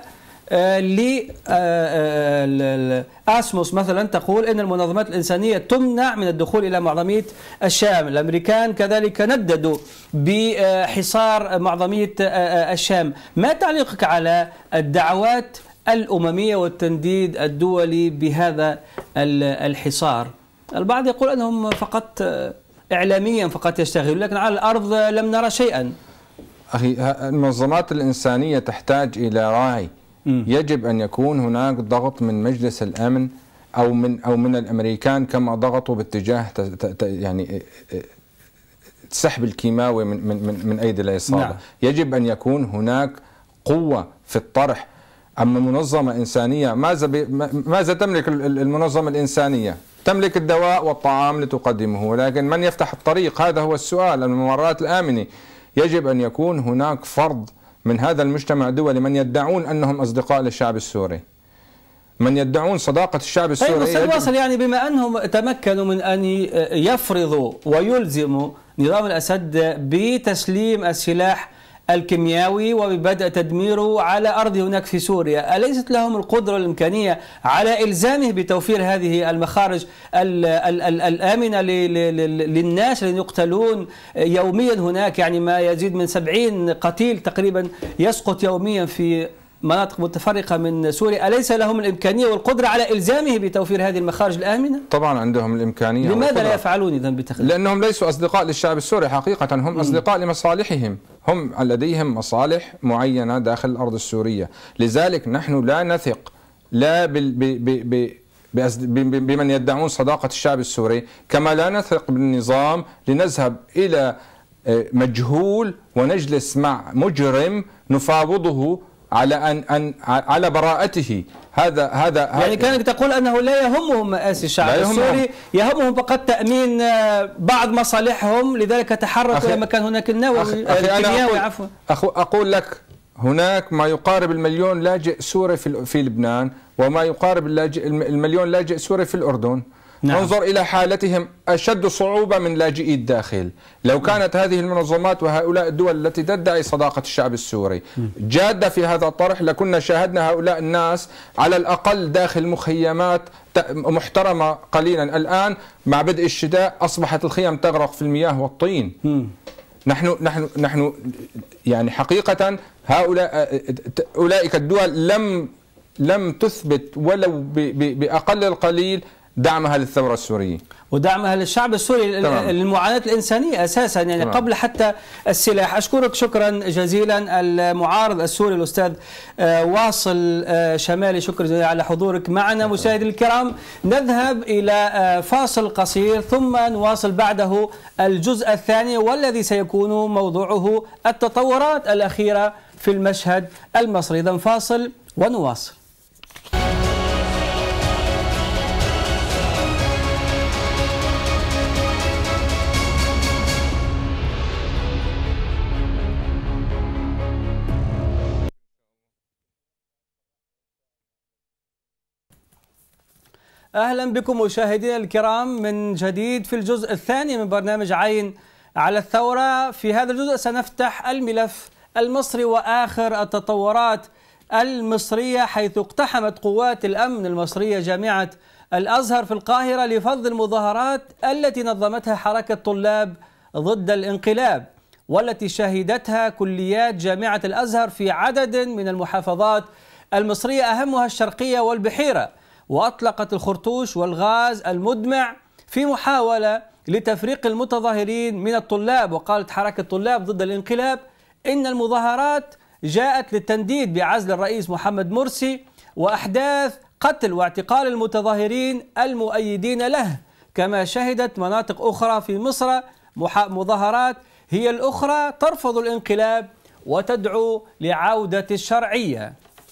لأسموس مثلا تقول إن المنظمات الإنسانية تمنع من الدخول إلى معظمية الشام؟ الأمريكان كذلك نددوا بحصار معظمية الشام. ما تعليقك على الدعوات الأممية والتنديد الدولي بهذا الحصار؟ البعض يقول أنهم فقط إعلاميا فقط يشتغلون، لكن على الأرض لم نرى شيئا. أخي، المنظمات الإنسانية تحتاج إلى راعي. يجب أن يكون هناك ضغط من مجلس الأمن أو من الأمريكان، كما ضغطوا باتجاه يعني سحب الكيماوي من أيدي العصابة. نعم. يجب أن يكون هناك قوة في الطرح. أما منظمة إنسانية، ماذا تملك المنظمة الإنسانية؟ تملك الدواء والطعام لتقدمه، ولكن من يفتح الطريق؟ هذا هو السؤال. الممرات الآمنة. يجب أن يكون هناك فرض من هذا المجتمع الدولي، من يدعون أنهم أصدقاء للشعب السوري، من يدعون صداقة الشعب السوري. طيب أستاذ واصل، يعني بما أنهم تمكنوا من أن يفرضوا ويلزموا نظام الأسد بتسليم السلاح الكيميائي وببدء تدميره على أرض هناك في سوريا، أليست لهم القدرة والإمكانية على إلزامه بتوفير هذه المخارج الآمنة للناس الذين يقتلون يوميا هناك؟ يعني ما يزيد من 70 قتيل تقريبا يسقط يوميا في مناطق متفرقة من سوريا. أليس لهم الإمكانية والقدرة على إلزامه بتوفير هذه المخارج الآمنة؟ طبعا عندهم الإمكانية. لماذا لا يفعلون إذن بتخليل؟ لأنهم ليسوا أصدقاء للشعب السوري حقيقة، هم أصدقاء لمصالحهم، هم لديهم مصالح معينة داخل الأرض السورية. لذلك نحن لا نثق لا بمن يدعون صداقة الشعب السوري، كما لا نثق بالنظام لنذهب إلى مجهول ونجلس مع مجرم نفاوضه على براءته. هذا يعني كانك تقول أنه لا يهمهم مآسي الشعب السوري، يهمهم فقط تأمين بعض مصالحهم، لذلك تحركوا لما كان هناك الكيميائي. عفوا أقول لك، هناك ما يقارب 1,000,000 لاجئ سوري في لبنان، وما يقارب 1,000,000 لاجئ سوري في الأردن. نعم. انظر إلى حالتهم أشد صعوبة من لاجئي الداخل. لو كانت هذه المنظمات وهؤلاء الدول التي تدعي صداقة الشعب السوري جادة في هذا الطرح، لكنا شاهدنا هؤلاء الناس على الأقل داخل مخيمات محترمة قليلا. الآن مع بدء الشتاء أصبحت الخيم تغرق في المياه والطين. نحن يعني حقيقة أولئك الدول لم تثبت ولو بأقل القليل دعمها للثورة السورية ودعمها للشعب السوري للمعاناة الإنسانية أساسا، يعني قبل حتى السلاح. أشكرك شكرا جزيلا المعارض السوري الأستاذ واصل شمالي، شكرا جزيلا على حضورك معنا. مشاهدينا الكرام، نذهب إلى فاصل قصير ثم نواصل بعده الجزء الثاني، والذي سيكون موضوعه التطورات الأخيرة في المشهد المصري. إذن فاصل ونواصل. أهلا بكم مشاهدينا الكرام من جديد في الجزء الثاني من برنامج عين على الثورة. في هذا الجزء سنفتح الملف المصري وآخر التطورات المصرية، حيث اقتحمت قوات الأمن المصرية جامعة الأزهر في القاهرة لفض المظاهرات التي نظمتها حركة طلاب ضد الانقلاب، والتي شهدتها كليات جامعة الأزهر في عدد من المحافظات المصرية أهمها الشرقية والبحيرة، وأطلقت الخرطوش والغاز المدمع في محاولة لتفريق المتظاهرين من الطلاب. وقالت حركة طلاب ضد الانقلاب إن المظاهرات جاءت للتنديد بعزل الرئيس محمد مرسي وأحداث قتل واعتقال المتظاهرين المؤيدين له. كما شهدت مناطق أخرى في مصر مظاهرات هي الأخرى ترفض الانقلاب وتدعو لعودة الشرعية.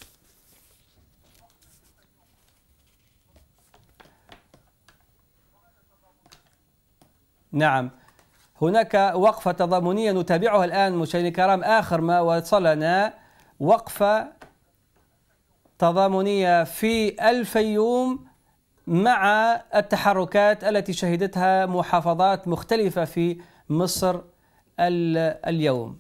نعم، هناك وقفة تضامنية نتابعها الآن مشاهدينا الكرام. آخر ما وصلنا وقفة تضامنية في الفيوم مع التحركات التي شهدتها محافظات مختلفة في مصر اليوم.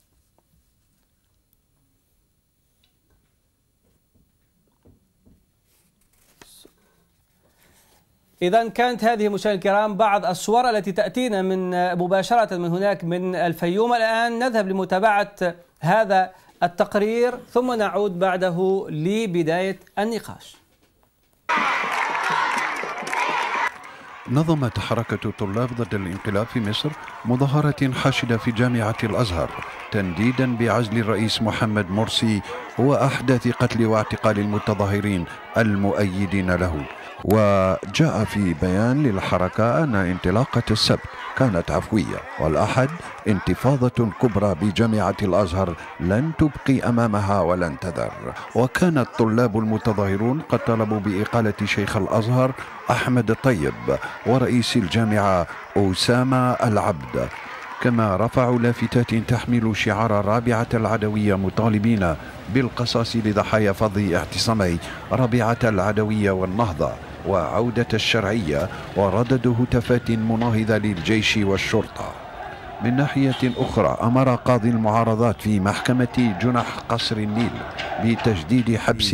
إذا كانت هذه مشاهدينا الكرام بعض الصور التي تأتينا مباشرة من هناك من الفيوم. الآن نذهب لمتابعة هذا التقرير ثم نعود بعده لبداية النقاش. نظمت حركة طلاب ضد الانقلاب في مصر مظاهرة حاشدة في جامعة الأزهر تنديدا بعزل الرئيس محمد مرسي وأحداث قتل واعتقال المتظاهرين المؤيدين له. وجاء في بيان للحركة أن انطلاقة السبت كانت عفوية، والأحد انتفاضة كبرى بجامعة الأزهر لن تبقي أمامها ولن تذر. وكان الطلاب المتظاهرون قد طلبوا بإقالة شيخ الأزهر أحمد الطيب ورئيس الجامعة أسامة العبد، كما رفعوا لافتات تحمل شعار رابعة العدوية مطالبين بالقصاص لضحايا فض اعتصامي رابعة العدوية والنهضة وعودة الشرعية، ورددوا هتافات مناهضة للجيش والشرطة. من ناحية أخرى أمر قاضي المعارضات في محكمة جنح قصر النيل بتجديد حبس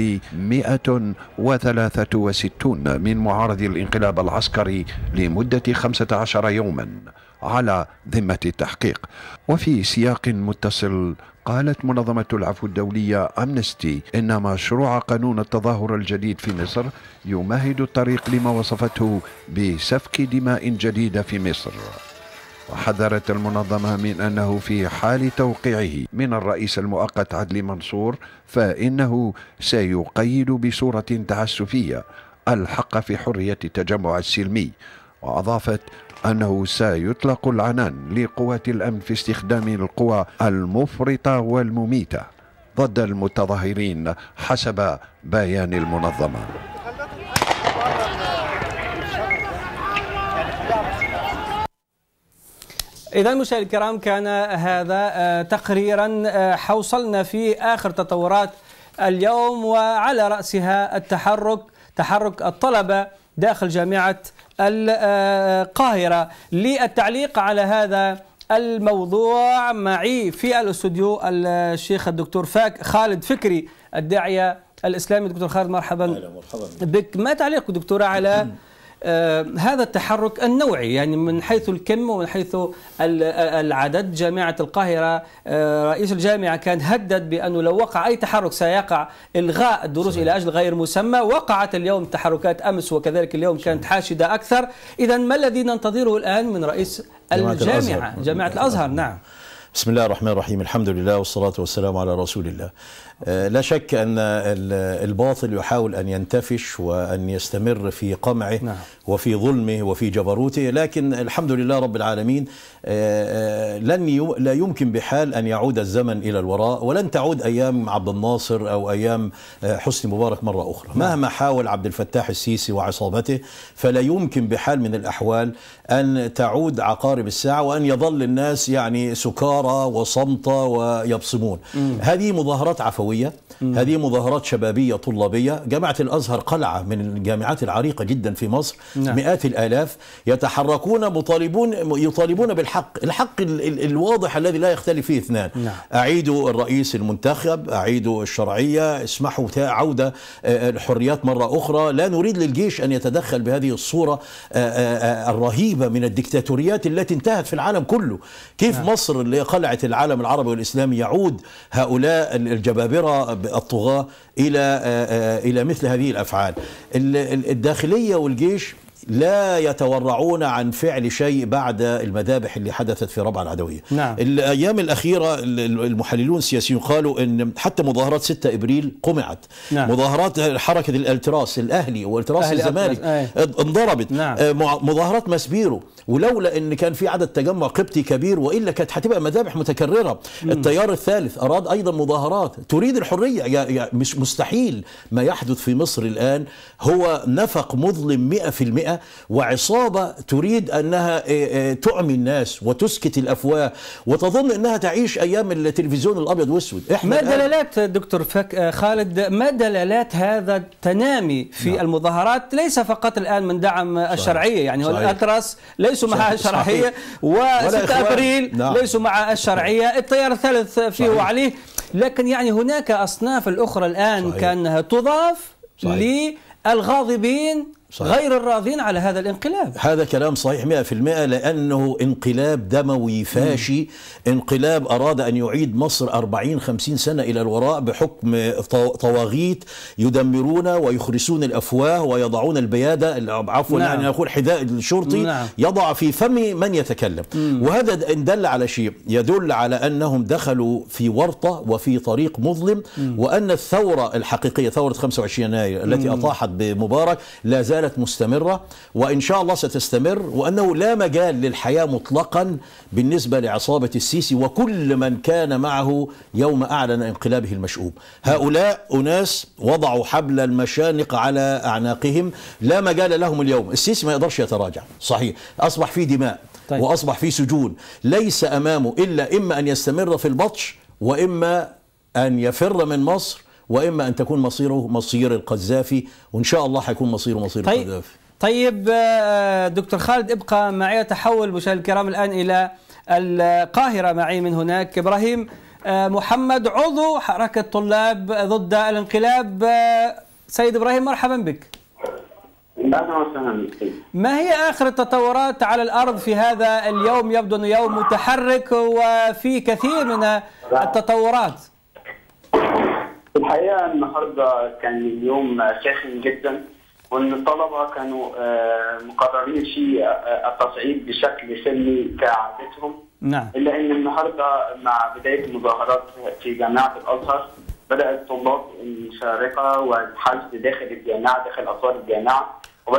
163 من معارضي الانقلاب العسكري لمدة 15 يوما على ذمة التحقيق. وفي سياق متصل قالت منظمة العفو الدولية أمنستي إن مشروع قانون التظاهر الجديد في مصر يمهد الطريق لما وصفته بسفك دماء جديدة في مصر. وحذرت المنظمة من أنه في حال توقيعه من الرئيس المؤقت عدلي منصور فإنه سيقيد بصورة تعسفية الحق في حرية التجمع السلمي. وأضافت أنه سيطلق العنان لقوات الأمن في استخدام القوى المفرطة والمميتة ضد المتظاهرين حسب بيان المنظمة. إذا مشاهدينا الكرام، كان هذا تقريرا حوصلنا في آخر تطورات اليوم، وعلى رأسها تحرك الطلبة داخل جامعة القاهرة. للتعليق على هذا الموضوع معي في الاستوديو الشيخ الدكتور خالد فكري الداعية الإسلامي. دكتور خالد، مرحبا بك. ما تعليق دكتورة على هذا التحرك النوعي، يعني من حيث الكم ومن حيث العدد؟ جامعة القاهرة رئيس الجامعة كان هدد بأنه لو وقع أي تحرك سيقع إلغاء الدروس إلى أجل غير مسمى. وقعت اليوم تحركات أمس وكذلك اليوم كانت حاشدة أكثر. إذا ما الذي ننتظره الآن من رئيس جامعة الأزهر؟ نعم. بسم الله الرحمن الرحيم، الحمد لله والصلاة والسلام على رسول الله. لا شك أن الباطل يحاول أن ينتفش وأن يستمر في قمعه وفي ظلمه وفي جبروته، لكن الحمد لله رب العالمين لا يمكن بحال أن يعود الزمن إلى الوراء، ولن تعود أيام عبد الناصر أو أيام حسني مبارك مرة أخرى. مهما حاول عبد الفتاح السيسي وعصابته فلا يمكن بحال من الأحوال أن تعود عقارب الساعة وأن يظل الناس يعني سكارى وصمتى ويبصمون. هذه مظاهرات عفوية، هذه مظاهرات شبابية طلابية. جامعة الأزهر قلعة من الجامعات العريقة جدا في مصر. مئات الآلاف يتحركون يطالبون الحق الواضح الذي لا يختلف فيه اثنان. أعيدوا الرئيس المنتخب، أعيدوا الشرعية، اسمحوا عودة الحريات مرة أخرى. لا نريد للجيش أن يتدخل بهذه الصورة الرهيبة من الدكتاتوريات التي انتهت في العالم كله. كيف مصر اللي قلعة العالم العربي والإسلامي يعود هؤلاء الجبابرة الطغاة إلى مثل هذه الأفعال؟ الداخلية والجيش لا يتورعون عن فعل شيء بعد المذابح اللي حدثت في رابعة العدوية. الأيام الأخيرة المحللون السياسيون قالوا أن حتى مظاهرات 6 إبريل قمعت. مظاهرات حركة الالتراس الأهلي والتراس الزمالك انضربت. مظاهرات ماسبيرو، ولولا أن كان في عدد تجمع قبطي كبير وإلا كانت هتبقى مذابح متكررة. التيار الثالث أراد أيضا مظاهرات تريد الحرية. مش مستحيل ما يحدث في مصر الآن هو نفق مظلم 100%، وعصابة تريد أنها تعمي الناس وتسكت الأفواه وتظن أنها تعيش أيام التلفزيون الأبيض والأسود. ما دلالات دكتور خالد، ما دلالات هذا التنامي في المظاهرات؟ ليس فقط الآن من دعم الشرعية، يعني الأتراس ليسوا مع الشرعية، و6 أبريل ليسوا مع الشرعية، التيار الثالث فيه وعليه، لكن يعني هناك أصناف الأخرى الآن كأنها تضاف للغاضبين صحيح. غير الراضين على هذا الانقلاب. هذا كلام صحيح 100%، لأنه انقلاب دموي فاشي، انقلاب أراد أن يعيد مصر 40-50 سنة إلى الوراء بحكم طواغيت يدمرون ويخرسون الأفواه ويضعون البيادة، عفوا نعم. يعني نقول حذاء الشرطي نعم. يضع في فم من يتكلم. وهذا إن دل على شيء يدل على أنهم دخلوا في ورطة وفي طريق مظلم، وأن الثورة الحقيقية ثورة 25 يناير التي أطاحت بمبارك لا زالت مستمرة، وإن شاء الله ستستمر، وأنه لا مجال للحياة مطلقا بالنسبة لعصابة السيسي وكل من كان معه يوم أعلن انقلابه المشؤوم. هؤلاء أناس وضعوا حبل المشانق على أعناقهم، لا مجال لهم اليوم. السيسي ما يقدرش يتراجع، صحيح أصبح فيه دماء طيب. وأصبح فيه سجون، ليس أمامه إلا إما أن يستمر في البطش، وإما أن يفر من مصر، وإما أن تكون مصيره مصير القذافي، وإن شاء الله حيكون مصيره مصير القذافي. طيب دكتور خالد ابقى معي. تحول مشاهدينا الكرام الآن إلى القاهرة، معي من هناك إبراهيم محمد عضو حركة طلاب ضد الانقلاب. سيد إبراهيم مرحبا بك. ما هي آخر التطورات على الأرض في هذا اليوم؟ يبدو أنه يوم متحرك وفي كثير من التطورات. في الحقيقة النهاردة كان يوم ساخن جدا، وأن الطلبة كانوا مقررين في التصعيد بشكل سلمي كعادتهم. نعم. إلا أن النهاردة مع بداية المظاهرات في جامعة الأزهر بدأ الطلاب المشاركة والحشد داخل الجامعة، داخل أسوار الجامعة،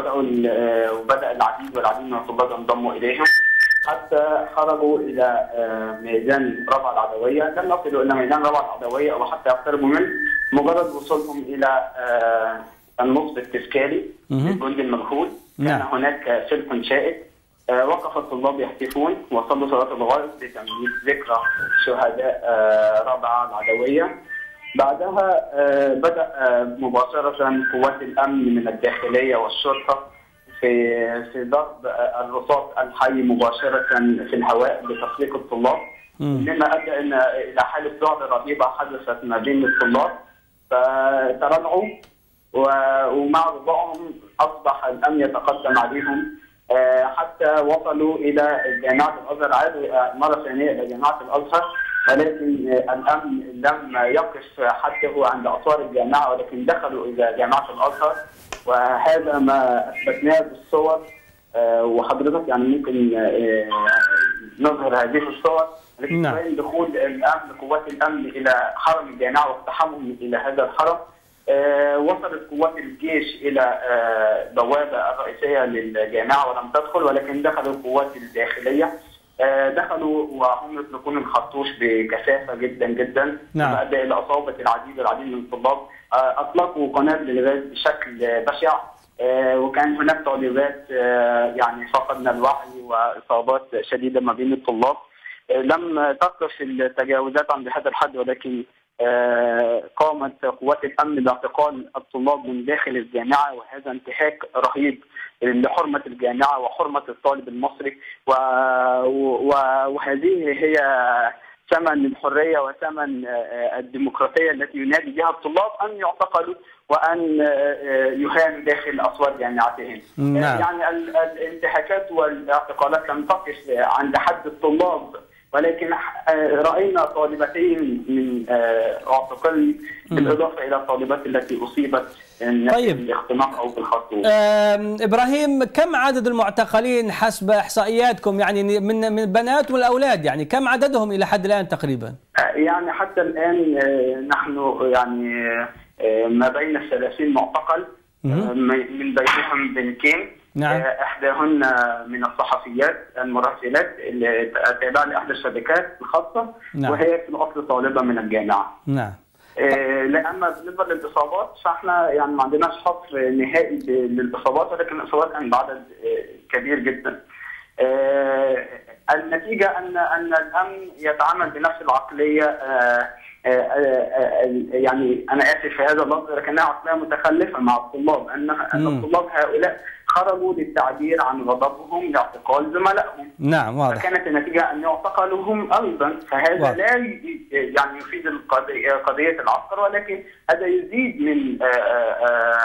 وبدأ العديد والعديد من الطلاب ينضموا إليهم حتى خرجوا إلى ميدان رابعة العدوية. لم يصلوا إلى ميدان رابعة العدوية أو حتى يقتربوا منه، مجرد وصولهم إلى النصب التذكاري للجند المجهول كان هناك سلك شائك. وقف الطلاب يهتفون وصلوا صلاة الغائب لتمجيد ذكرى شهداء رابعة العدوية. بعدها بدأ مباشرة قوات الأمن من الداخلية والشرطة في ضرب الرصاص الحي مباشرة في الهواء لتصفيق الطلاب، مما أدى إلى حالة ذعر رهيبة حدثت ما بين الطلاب، فتراجعوا ومع رجوعهم أصبح الأمن يتقدم عليهم حتى وصلوا إلى جامعة الأزهر. عادوا مرة ثانية إلى جامعة الأزهر، ولكن الأمن لم يقف حده عند أسوار الجامعة، ولكن دخلوا إلى جامعة الأزهر، وهذا ما أثبتناه بالصور، وحضرتك يعني ممكن نظهر هذه الصور. لكن بين دخول الأمن قوات الأمن إلى حرم الجامعة واقتحامهم إلى هذا الحرم، وصلت قوات الجيش إلى بوابة الرئيسية للجامعة ولم تدخل، ولكن دخلوا القوات الداخلية، دخلوا وهم يطلقون الخرطوش بكثافة جدا جدا، وأدى إلى إصابة العديد من الطلاب. أطلقوا قنابل الغاز بشكل بشع، وكان هناك تعليقات يعني فقدنا الوعي وإصابات شديدة ما بين الطلاب. لم تقف التجاوزات عند هذا الحد، ولكن قامت قوات الأمن باعتقال الطلاب من داخل الجامعة، وهذا انتهاك رهيب لحرمة الجامعة وحرمة الطالب المصري، وهذه هي ثمن الحرية وثمن الديمقراطية التي ينادي بها الطلاب، أن يعتقلوا وأن يهانوا داخل أسوار جامعتهم. يعني الانتهاكات والاعتقالات لم تقف عند حد الطلاب، ولكن رأينا طالبتين من اعتقال بالإضافة إلى الطالبات التي أصيبت بالاختناق أو بالخرطوم. إبراهيم، كم عدد المعتقلين حسب إحصائياتكم، يعني من البنات والأولاد، يعني كم عددهم إلى حد الآن تقريبا؟ يعني حتى الآن نحن يعني ما بين 30 معتقل، من بينهم بنتين. نعم. إحداهن من الصحفيات المراسلات اللي تابعة لإحدى الشبكات الخاصة. نعم. وهي في الأصل طالبة من الجامعة. نعم. لأما بالنسبة للإصابات فإحنا يعني ما عندناش حصر نهائي للإصابات، ولكن الإصابات كان بعدد كبير جدا. النتيجة أن الأمن يتعامل بنفس العقلية، يعني أنا آسف في هذا اللفظ، لكنها عقلية متخلفة مع الطلاب، أن الطلاب هؤلاء خرجوا للتعبير عن غضبهم لاعتقال زملائهم. نعم، واضح. فكانت النتيجة أن يعتقلوا هم أيضا، فهذا واضح. لا يعني يفيد قضية العسكر، ولكن هذا يزيد من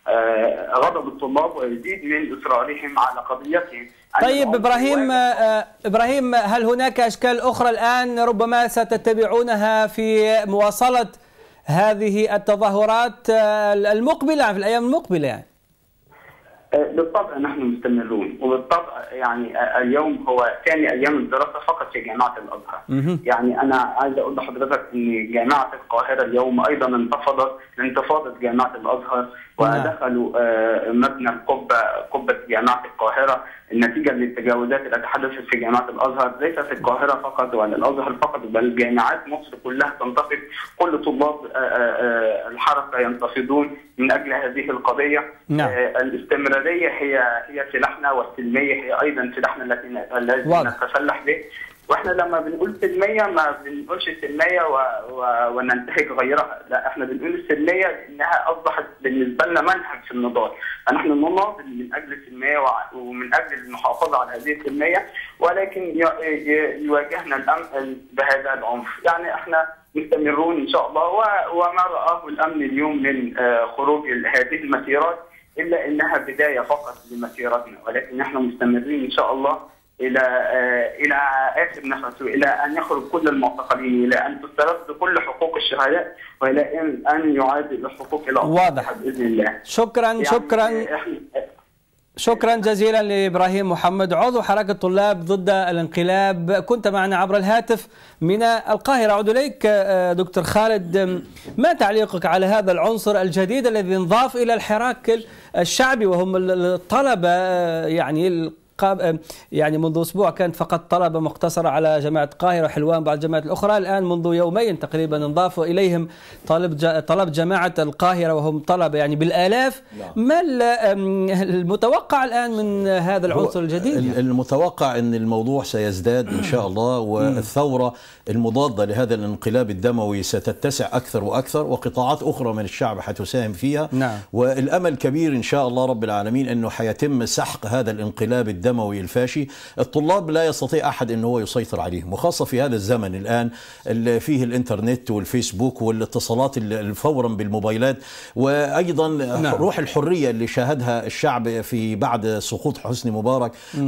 غضب الطلاب ويزيد من إصرارهم على قضيتهم. طيب إبراهيم، هل هناك أشكال أخرى الآن ربما ستتبعونها في مواصلة هذه التظاهرات المقبلة في الأيام المقبلة يعني؟ بالطبع نحن مستمرون، وبالطبع يعني اليوم هو ثاني ايام الدراسه فقط في جامعه الازهر. يعني انا عايز اقول لحضرتك ان جامعه القاهره اليوم ايضا انتفضت جامعه الازهر ودخلوا مبنى قبه جامعه القاهره نتيجه للتجاوزات التي حدثت في جامعه الازهر. ليس في القاهره فقط ولا الازهر فقط، بل جامعات مصر كلها تنتفض، كل طلاب الحركه ينتفضون من اجل هذه القضيه. نعم. الاستمراريه هي سلاحنا، والسلميه هي ايضا سلاحنا الذي نتسلح به. واحنا لما بنقول سلميه ما بنقولش سلميه وننتهج غيرها، لا، احنا بنقول السلميه لانها اصبحت بالنسبه لنا منهج في النضال. فنحن نناضل من اجل السلميه ومن اجل المحافظه على هذه السلميه، ولكن يواجهنا الامن بهذا العنف. يعني احنا مستمرون ان شاء الله، وما رآه الامن اليوم من خروج هذه المسيرات الا انها بدايه فقط لمسيرتنا، ولكن نحن مستمرين ان شاء الله الى اخر نفس، والى ان يخرج كل المعتقلين، الى ان تسترد كل حقوق الشهداء، والى ان يعاد الحقوق الى واضح باذن الله. شكرا يعني شكرا جزيلا لإبراهيم محمد، عضو حركة طلاب ضد الانقلاب، كنت معنا عبر الهاتف من القاهرة. أعود إليك دكتور خالد، ما تعليقك على هذا العنصر الجديد الذي انضاف إلى الحراك الشعبي وهم الطلبة؟ يعني منذ أسبوع كانت فقط طلبة مقتصرة على جامعة القاهرة وحلوان بعض الجامعات الأخرى، الآن منذ يومين تقريبا انضافوا إليهم طلب جامعة القاهرة وهم طلبة يعني بالآلاف. ما المتوقع الآن من هذا العنصر الجديد؟ المتوقع أن الموضوع سيزداد إن شاء الله، والثورة المضادة لهذا الانقلاب الدموي ستتسع أكثر وأكثر، وقطاعات أخرى من الشعب حتساهم فيها. نعم. والأمل كبير إن شاء الله رب العالمين أنه حيتم سحق هذا الانقلاب الدموي الفاشي. الطلاب لا يستطيع أحد أنه هو يسيطر عليهم، وخاصة في هذا الزمن الآن اللي فيه الإنترنت والفيسبوك والاتصالات فورا بالموبايلات، وأيضا نعم. روح الحرية اللي شاهدها الشعب في بعد سقوط حسني مبارك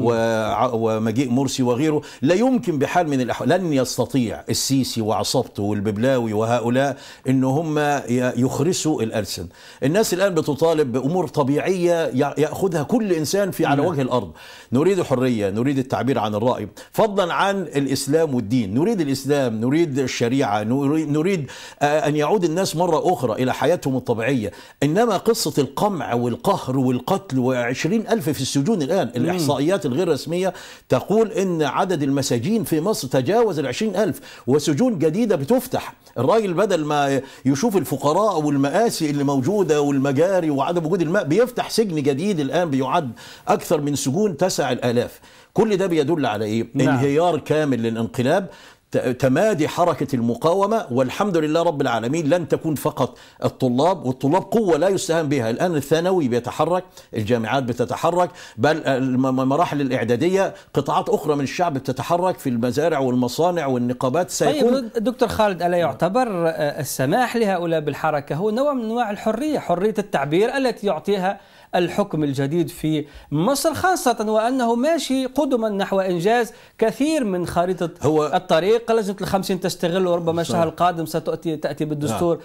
ومجيء مرسي وغيره، لا يمكن بحال من الأحوال، لن يستطيع السيسي وعصابته والببلاوي وهؤلاء إن هم يخرسوا الألسن. الناس الآن بتطالب بأمور طبيعية يأخذها كل إنسان على وجه الأرض. نريد حرية، نريد التعبير عن الرأي، فضلا عن الإسلام والدين. نريد الإسلام، نريد الشريعة، نريد أن يعود الناس مرة أخرى إلى حياتهم الطبيعية. إنما قصة القمع والقهر والقتل و20,000 في السجون الآن، الإحصائيات الغير رسمية تقول إن عدد المساجين في مصر تجاوز 20,000، وسجون جديدة بتفتح. الراجل بدل ما يشوف الفقراء والمآسي اللي موجودة والمجاري وعدم وجود الماء، بيفتح سجن جديد الآن بيعد أكثر من سجون تسع الآلاف. كل ده بيدل على إيه؟ نعم. انهيار كامل للانقلاب، تمادي حركة المقاومة. والحمد لله رب العالمين لن تكون فقط الطلاب، والطلاب قوة لا يستهان بها. الآن الثانوي بيتحرك، الجامعات بتتحرك، بل المراحل الإعدادية، قطاعات أخرى من الشعب بتتحرك في المزارع والمصانع والنقابات. سيكون طيب دكتور خالد، ألا يعتبر السماح لهؤلاء بالحركة هو نوع من أنواع الحرية، حرية التعبير التي يعطيها الحكم الجديد في مصر، خاصة وأنه ماشي قدما نحو إنجاز كثير من خارطة الطريق؟ لجنة ال50 تستغل، وربما الشهر القادم تأتي بالدستور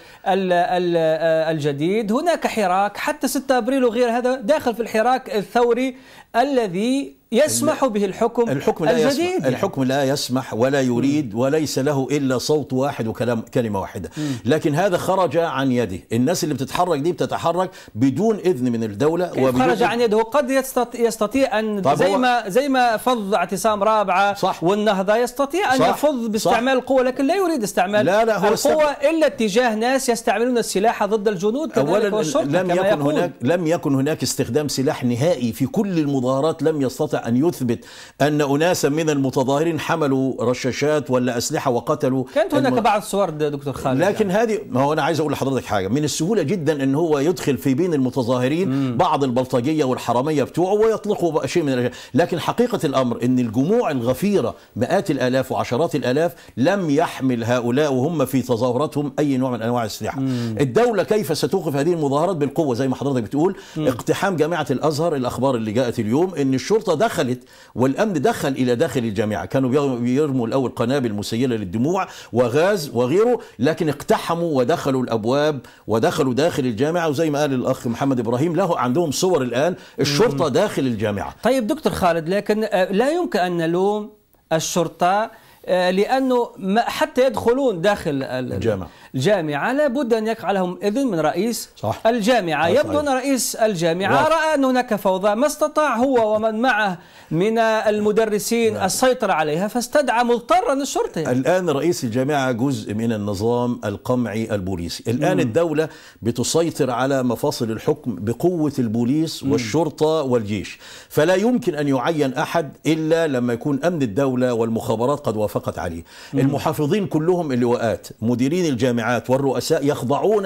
الجديد. هناك حراك حتى 6 أبريل وغير هذا داخل في الحراك الثوري الذي يسمح به الحكم الجديد. الحكم لا يسمح ولا يريد، وليس له إلا صوت واحد وكلمة واحدة. لكن هذا خرج عن يده. الناس اللي بتتحرك دي بتتحرك بدون إذن من الدولة. خرج عن يده. قد يستطيع أن زي ما فض اعتصام رابعة صح. والنهضة يستطيع أن يفض باستعمال القوة، لكن لا يريد استعمال القوة إلا اتجاه ناس يستعملون السلاح ضد الجنود كذلك والشرطة. لم يكن هناك استخدام سلاح نهائي في كل المظاهرات. لم يستطع يستطيع أن يثبت أن أناسا من المتظاهرين حملوا رشاشات ولا أسلحة وقتلوا. كانت هناك بعض الصور دكتور خالد، لكن يعني هذه، ما هو أنا عايز أقول لحضرتك حاجة، من السهولة جدا أن هو يدخل في بين المتظاهرين بعض البلطجية والحرامية بتوعه ويطلقوا شيء من الأشياء. لكن حقيقة الأمر أن الجموع الغفيرة مئات الآلاف وعشرات الآلاف لم يحمل هؤلاء وهم في تظاهراتهم أي نوع من أنواع السلاح. الدولة كيف ستوقف هذه المظاهرات؟ بالقوة زي ما حضرتك بتقول. اقتحام جامعة الأزهر، الأخبار اللي جاءت اليوم أن الشرطة دخلت والأمن دخل إلى داخل الجامعة، كانوا بيرموا الأول قنابل مسيلة للدموع وغاز وغيره، لكن اقتحموا ودخلوا الأبواب ودخلوا داخل الجامعة. وزي ما قال الأخ محمد إبراهيم، له عندهم صور الآن الشرطة داخل الجامعة. طيب دكتور خالد، لكن لا يمكن أن نلوم الشرطة لأنه حتى يدخلون داخل الجامعة لابد أن يقع لهم إذن من رئيس الجامعة. يبدو أن رئيس الجامعة رأى أن هناك فوضى، ما استطاع هو ومن معه من المدرسين السيطرة عليها، فاستدعى مضطرا الشرطة. الآن رئيس الجامعة جزء من النظام القمعي البوليسي. الآن الدولة بتسيطر على مفاصل الحكم بقوة البوليس والشرطة والجيش، فلا يمكن أن يعين أحد إلا لما يكون أمن الدولة والمخابرات قد وافقت عليه. المحافظين كلهم اللواءات، مديرين الجامعات والرؤساء يخضعون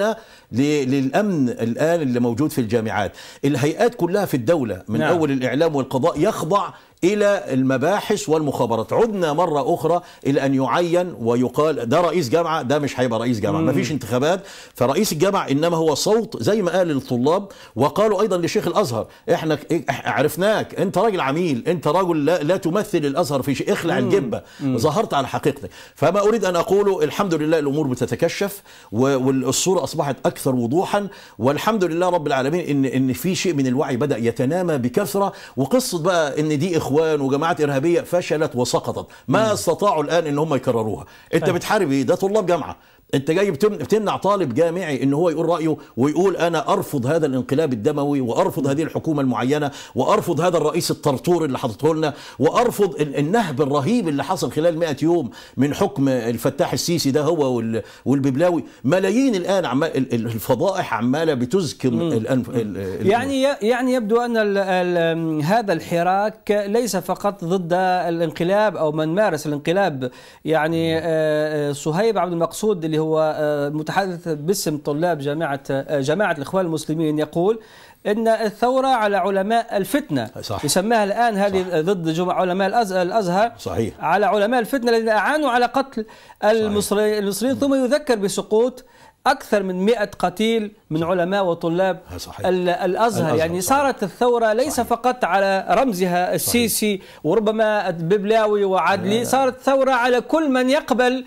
للأمن الآن اللي موجود في الجامعات. الهيئات كلها في الدولة من أول الإعلام والقضاء يخضع إلى المباحث والمخابرات. عدنا مرة أخرى إلى أن يعين ويقال ده رئيس جامعة، ده مش هيبقى رئيس جامعة، ما فيش انتخابات، فرئيس الجامعة إنما هو صوت زي ما قال للطلاب. وقالوا أيضا لشيخ الأزهر، إحنا عرفناك، أنت راجل عميل، أنت راجل لا تمثل الأزهر في شيء، اخلع الجبة، ظهرت على حقيقتك. فما أريد أن أقوله، الحمد لله الأمور بتتكشف والصورة أصبحت أكثر وضوحا، والحمد لله رب العالمين إن في شيء من الوعي بدأ يتنامى بكثرة. وقصة بقى إن دي إخوان وجماعات إرهابية فشلت وسقطت، ما استطاعوا الآن إن هم يكرروها. أنت بتحارب إيه؟ ده طلاب جامعة، انت جاي بتمنع طالب جامعي ان هو يقول رايه ويقول انا ارفض هذا الانقلاب الدموي وارفض هذه الحكومه المعينه وارفض هذا الرئيس الطرطور اللي حاطته لنا وارفض النهب الرهيب اللي حصل خلال 100 يوم من حكم الفتاح السيسي ده هو والببلاوي. ملايين الان الفضائح عماله بتزكم الانف. يعني يبدو ان هذا الحراك ليس فقط ضد الانقلاب او من مارس الانقلاب. يعني صهيب عبد المقصود اللي هو متحدث باسم طلاب جماعة الإخوان المسلمين يقول إن الثورة على علماء الفتنة. صح. يسميها الآن هذه ضد علماء الأزهر. صحيح. على علماء الفتنة الذين أعانوا على قتل المصريين. ثم يذكر بسقوط أكثر من 100 قتيل من علماء وطلاب الأزهر. يعني صارت الثورة ليس فقط على رمزها السيسي وربما الببلاوي وعدلي، صارت ثورة على كل من يقبل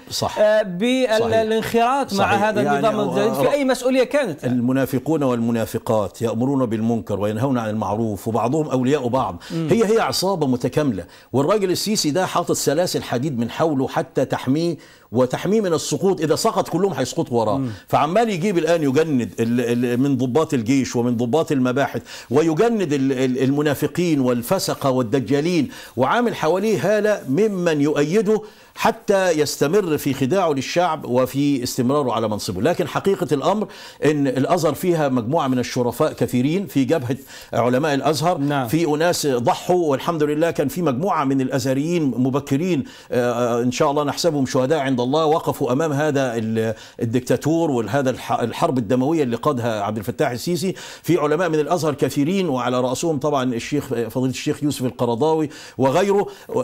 بالانخراط مع هذا النظام الجديد في أي مسؤولية كانت. المنافقون والمنافقات يأمرون بالمنكر وينهون عن المعروف وبعضهم أولياء بعض. هي عصابة متكاملة، والراجل السيسي ده حاطط سلاسل حديد من حوله حتى تحميه وتحميه من السقوط. إذا سقط كلهم هيسقطوا وراه. فعمال يجيب الآن يجند من ضباط الجيش ومن ضباط المباحث ويجند المنافقين والفسقة والدجالين، وعامل حواليه هالة ممن يؤيده حتى يستمر في خداعه للشعب وفي استمراره على منصبه. لكن حقيقة الأمر أن الأزهر فيها مجموعة من الشرفاء كثيرين في جبهة علماء الأزهر. نعم. في أناس ضحوا والحمد لله. كان في مجموعة من الأزهريين مبكرين إن شاء الله نحسبهم شهداء عند الله، وقفوا أمام هذا الدكتاتور وهذا الحرب الدموية اللي قادها عبد الفتاح السيسي. في علماء من الأزهر كثيرين وعلى رأسهم طبعا فضيلة الشيخ يوسف القرضاوي وغيره،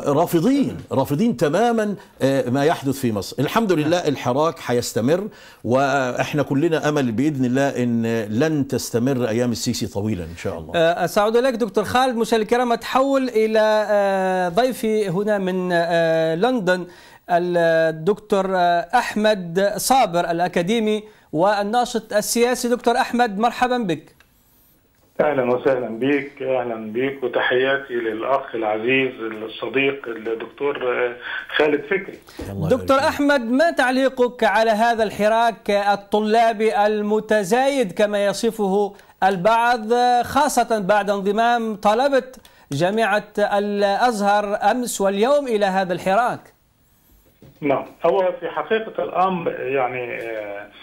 رافضين تماما ما يحدث في مصر. الحمد لله الحراك حيستمر، واحنا كلنا امل باذن الله ان لن تستمر ايام السيسي طويلا ان شاء الله. اسعد لك دكتور خالد. مشاهدينا الكرام، اتحول الى ضيفي هنا من لندن الدكتور احمد صابر الأكاديمي والناشط السياسي. دكتور احمد، مرحبا بك. اهلا وسهلا بك. اهلا بك وتحياتي للاخ العزيز الصديق الدكتور خالد فكري. دكتور احمد، ما تعليقك على هذا الحراك الطلابي المتزايد كما يصفه البعض، خاصة بعد انضمام طلبة جامعة الأزهر امس واليوم الى هذا الحراك؟ نعم، هو في حقيقة الامر يعني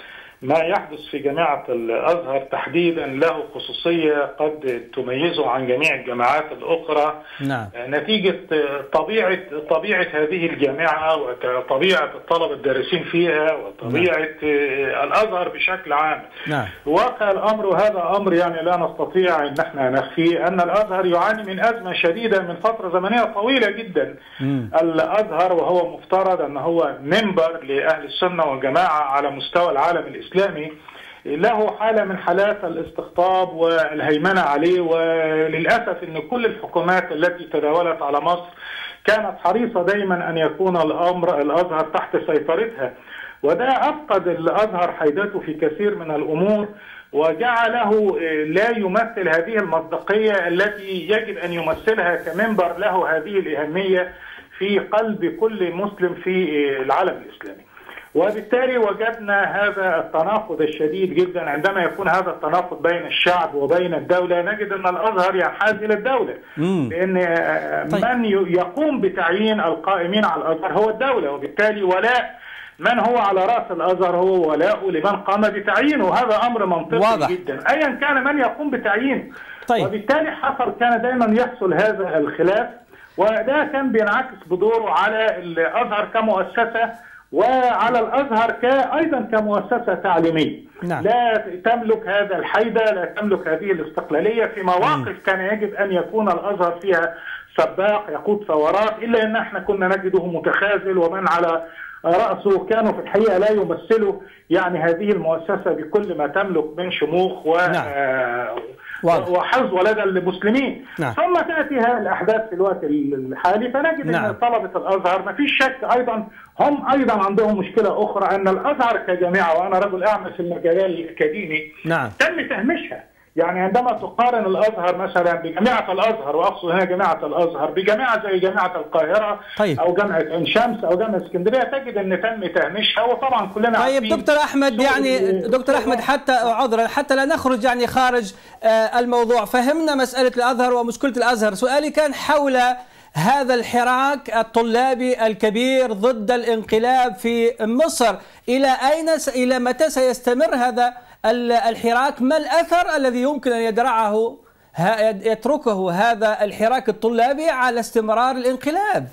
ما يحدث في جامعة الأزهر تحديدا له خصوصية قد تميزه عن جميع الجامعات الأخرى. نعم. نتيجة طبيعة هذه الجامعة وطبيعة الطلبة الدارسين فيها وطبيعة الأزهر بشكل عام. نعم. واقع الأمر، وهذا أمر يعني لا نستطيع أن احنا نخفيه، أن الأزهر يعاني من أزمة شديدة من فترة زمنية طويلة جدا. الأزهر وهو مفترض أن هو منبر لأهل السنة والجماعة على مستوى العالم الإسلامي، له حالة من حالات الاستقطاب والهيمنة عليه، وللأسف أن كل الحكومات التي تداولت على مصر كانت حريصة دائما أن يكون الأزهر تحت سيطرتها، وده أفقد الأزهر حيدته في كثير من الأمور وجعله لا يمثل هذه المصداقية التي يجب أن يمثلها كمنبر له هذه الأهمية في قلب كل مسلم في العالم الإسلامي. وبالتالي وجدنا هذا التناقض الشديد جدا. عندما يكون هذا التناقض بين الشعب وبين الدولة، نجد أن الأزهر ينحاز إلى الدولة، لأن من يقوم بتعيين القائمين على الأزهر هو الدولة، وبالتالي ولاء من هو على رأس الأزهر هو ولاء لمن قام بتعيينه، وهذا أمر منطقي واضح جدا أيا كان من يقوم بتعيينه. وبالتالي كان دائما يحصل هذا الخلاف، وده كان بينعكس بدوره على الأزهر كمؤسسة وعلى الأزهر أيضا كمؤسسة تعليمية. نعم. لا تملك هذا الحيدة، لا تملك هذه الاستقلالية في مواقف كان يجب أن يكون الأزهر فيها سباق يقود ثورات، إلا أن احنا كنا نجده متخاذل، ومن على رأسه كانوا في الحقيقة لا يمثلوا يعني هذه المؤسسة بكل ما تملك من شموخ وحظ لدى المسلمين. نعم. ثم تأتي هذه الأحداث في الوقت الحالي، فنجد أن طلبة الأزهر ما فيش شك أيضا هم أيضا عندهم مشكلة أخرى، أن الأزهر كجامعة، وأنا رجل أعمل في المجال الأكاديمي، تم تهميشها. يعني عندما تقارن الأزهر مثلا بجامعة الأزهر، وأقصد هنا جامعة الأزهر، بجامعة زي جامعة القاهرة أو جامعة عين شمس أو جامعة اسكندرية، تجد أن تم تهميشها. وطبعا كلنا طيب دكتور أحمد، يعني دكتور أحمد حتى عذرا حتى لا نخرج يعني خارج الموضوع، فهمنا مسألة الأزهر ومشكلة الأزهر. سؤالي كان حول هذا الحراك الطلابي الكبير ضد الانقلاب في مصر، إلى متى سيستمر هذا الحراك؟ ما الأثر الذي يمكن أن يتركه هذا الحراك الطلابي على استمرار الانقلاب؟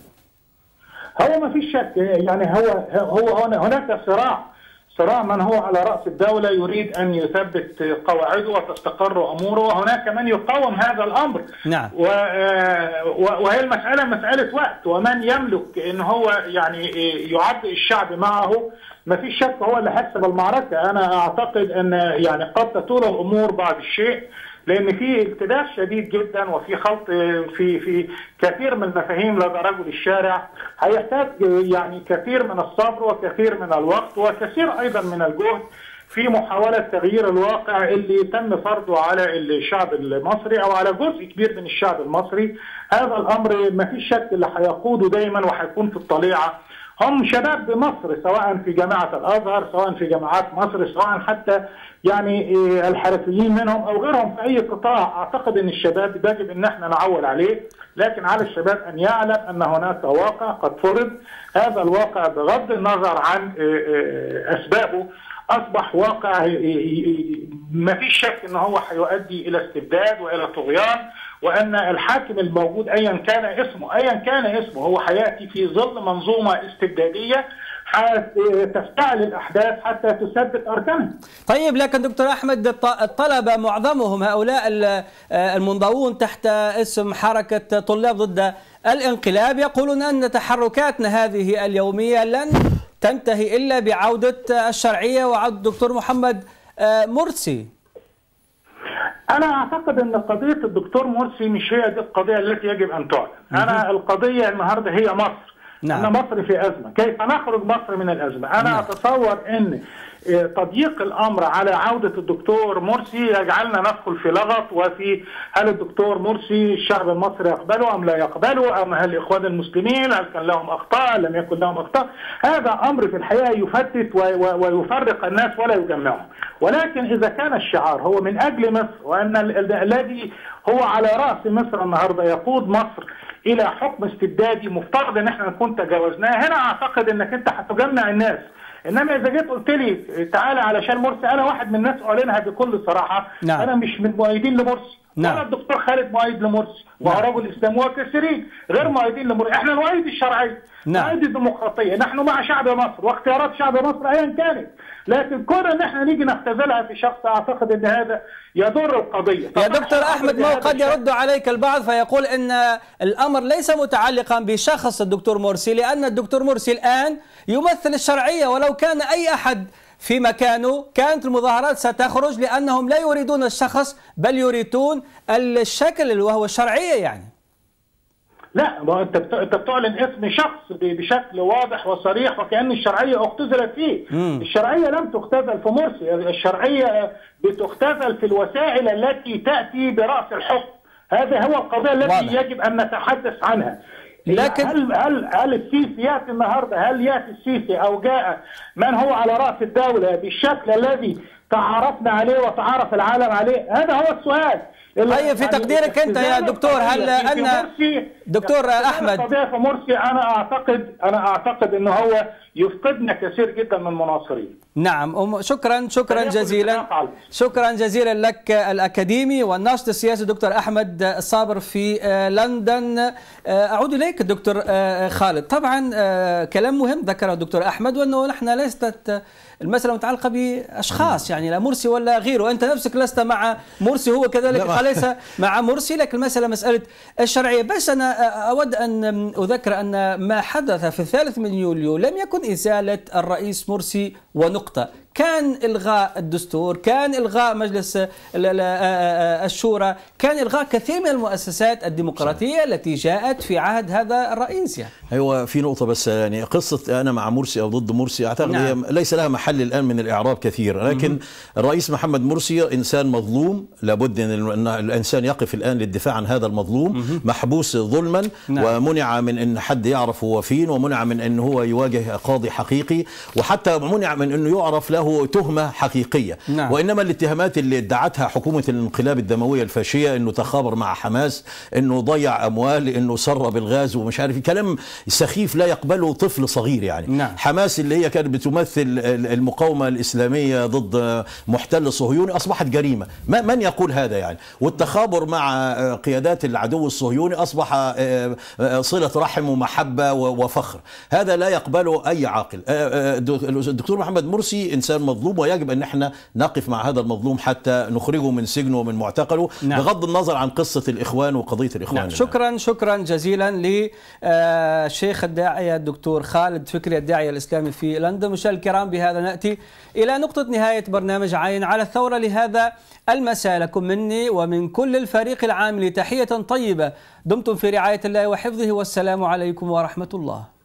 هو ما فيش شك، يعني هناك صراع من هو على رأس الدولة يريد أن يثبت قواعده وتستقر أموره، وهناك من يقاوم هذا الأمر. نعم. وهي المسألة مسألة وقت، ومن يملك أن هو يعني يعبئ الشعب معه ما فيش شك هو اللي حسب المعركة. أنا أعتقد أن يعني قد تطول الأمور بعض الشيء، لأن في التباس شديد جدا وفي خلط في كثير من المفاهيم لدى رجل الشارع، هيحتاج يعني كثير من الصبر وكثير من الوقت وكثير أيضا من الجهد في محاولة تغيير الواقع اللي تم فرضه على الشعب المصري أو على جزء كبير من الشعب المصري. هذا الأمر ما فيش شك اللي هيقوده دايما وهيكون في الطليعة هم شباب مصر، سواء في جامعة الأزهر، سواء في جامعات مصر، سواء حتى يعني الحرفيين منهم أو غيرهم في أي قطاع. أعتقد أن الشباب يجب أن احنا نعول عليه، لكن على الشباب أن يعلم أن هناك واقع قد فرض. هذا الواقع بغض النظر عن أسبابه أصبح واقع ما فيش شك أنه هو هيؤدي إلى استبداد وإلى طغيان، وأن الحاكم الموجود أيا كان اسمه هو هيأتي في ظل منظومة استبدادية تفتعل الأحداث حتى تثبت أركانها. طيب، لكن دكتور أحمد، الطلبة معظمهم هؤلاء المنضوون تحت اسم حركة طلاب ضد الانقلاب يقولون أن تحركاتنا هذه اليومية لن تنتهي إلا بعودة الشرعية وعودة الدكتور محمد مرسي. أنا أعتقد أن قضية الدكتور مرسي مش هي دي القضية التي يجب أن تعلن. أنا القضية النهاردة هي مصر. نعم. أن مصر في أزمة، كيف نخرج مصر من الأزمة؟ أنا أتصور أن تضييق الأمر على عودة الدكتور مرسي يجعلنا ندخل في لغط، وفي هل الدكتور مرسي الشعب المصري يقبله أم لا يقبله، أم هل الإخوان المسلمين هل كان لهم أخطاء لم يكن لهم أخطاء. هذا أمر في الحقيقة يفتت ويفرق الناس ولا يجمعهم. ولكن إذا كان الشعار هو من أجل مصر، وأن الذي هو على رأس مصر النهاردة يقود مصر إلى حكم استبدادي مفترض أن احنا نكون تجاوزناه، هنا أعتقد أنك أنت هتجمع الناس. انما اذا جيت قلت لي تعالى علشان مرسي، انا واحد من الناس اعلنها بكل صراحه. نعم. انا مش من مؤيدين لمرسي. نعم. ولا الدكتور خالد مؤيد لمرسي، وهو رجل اسلام، وكثيرين غير مؤيدين لمرسي. احنا نؤيد الشرعيه، نعم. نؤيد الديمقراطيه، نحن مع شعب مصر واختيارات شعب مصر ايا كانت، لكن كون ان احنا نيجي نختزلها في شخص، اعتقد ان هذا يضر القضيه. يا دكتور احمد، ما قد يرد عليك البعض فيقول ان الامر ليس متعلقا بشخص الدكتور مرسي، لان الدكتور مرسي الان يمثل الشرعيه، ولو كان اي احد في مكانه كانت المظاهرات ستخرج، لأنهم لا يريدون الشخص بل يريدون الشكل وهو الشرعية يعني. لا، ما انت بتعلن اسم شخص بشكل واضح وصريح وكأن الشرعية اختزلت فيه. الشرعية لم تختزل في مرسي، الشرعية بتختزل في الوسائل التي تأتي برأس الحكم. هذا هو القضية التي يجب أن نتحدث عنها. لكن هل السيسي ياتي النهارده، هل ياتي السيسي او جاء من هو على راس الدوله بالشكل الذي تعارفنا عليه وتعارف العالم عليه؟ هذا هو السؤال. طيب في تقديرك انت يا دكتور، هل ان دكتور احمد القضيه في مرسي انا اعتقد انه هو يفقدنا كثير جدا من مناصرين. نعم، شكرا جزيلا، شكرا جزيلا لك الاكاديمي والناشط السياسي دكتور احمد الصابر في لندن. اعود اليك دكتور خالد. طبعا كلام مهم ذكره الدكتور احمد، وانه نحن ليست المسألة متعلقة بأشخاص، يعني لا مرسي ولا غيره، أنت نفسك لست مع مرسي، هو كذلك ليس مع مرسي، لكن المسألة مسألة الشرعية. بس أنا أود أن أذكر أن ما حدث في 3 من يوليو لم يكن إزالة الرئيس مرسي ونقطة، كان إلغاء الدستور، كان إلغاء مجلس الشورى، كان إلغاء كثير من المؤسسات الديمقراطية التي جاءت في عهد هذا الرئيس يعني. أيوة، في نقطة بس، يعني قصة أنا مع مرسي أو ضد مرسي أعتقد نعم. ليس لها محل الآن من الإعراب كثير، لكن الرئيس محمد مرسي إنسان مظلوم، لابد أن الإنسان يقف الآن للدفاع عن هذا المظلوم، محبوس ظلما نعم. ومنع من أن حد يعرف هو فين، ومنع من أن هو يواجه قاضي حقيقي، وحتى منع من أنه يعرف له تهمة حقيقية نعم. وإنما الاتهامات اللي ادعتها حكومة الانقلاب الدموية الفاشية، أنه تخابر مع حماس، أنه ضيع أموال، أنه سرب الغاز ومش عارف، كلام سخيف لا يقبله طفل صغير يعني نعم. حماس اللي هي كانت بتمثل المقاومة الإسلامية ضد محتل صهيوني أصبحت جريمة. من يقول هذا يعني؟ والتخابر مع قيادات العدو الصهيوني أصبح صلة رحم ومحبة وفخر، هذا لا يقبله أي عاقل. الدكتور محمد مرسي إنسان مظلوم، ويجب أن احنا نقف مع هذا المظلوم حتى نخرجه من سجنه ومن معتقله نعم. بغض النظر عن قصة الإخوان وقضية الإخوان نعم. شكرا جزيلا لشيخ الداعية الدكتور خالد فكري الداعية الإسلامي في لندن. مشاهدينا الكرام، بهذا نأتي إلى نقطة نهاية برنامج عين على الثورة لهذا المساء. لكم مني ومن كل الفريق العامل تحية طيبة، دمتم في رعاية الله وحفظه، والسلام عليكم ورحمة الله.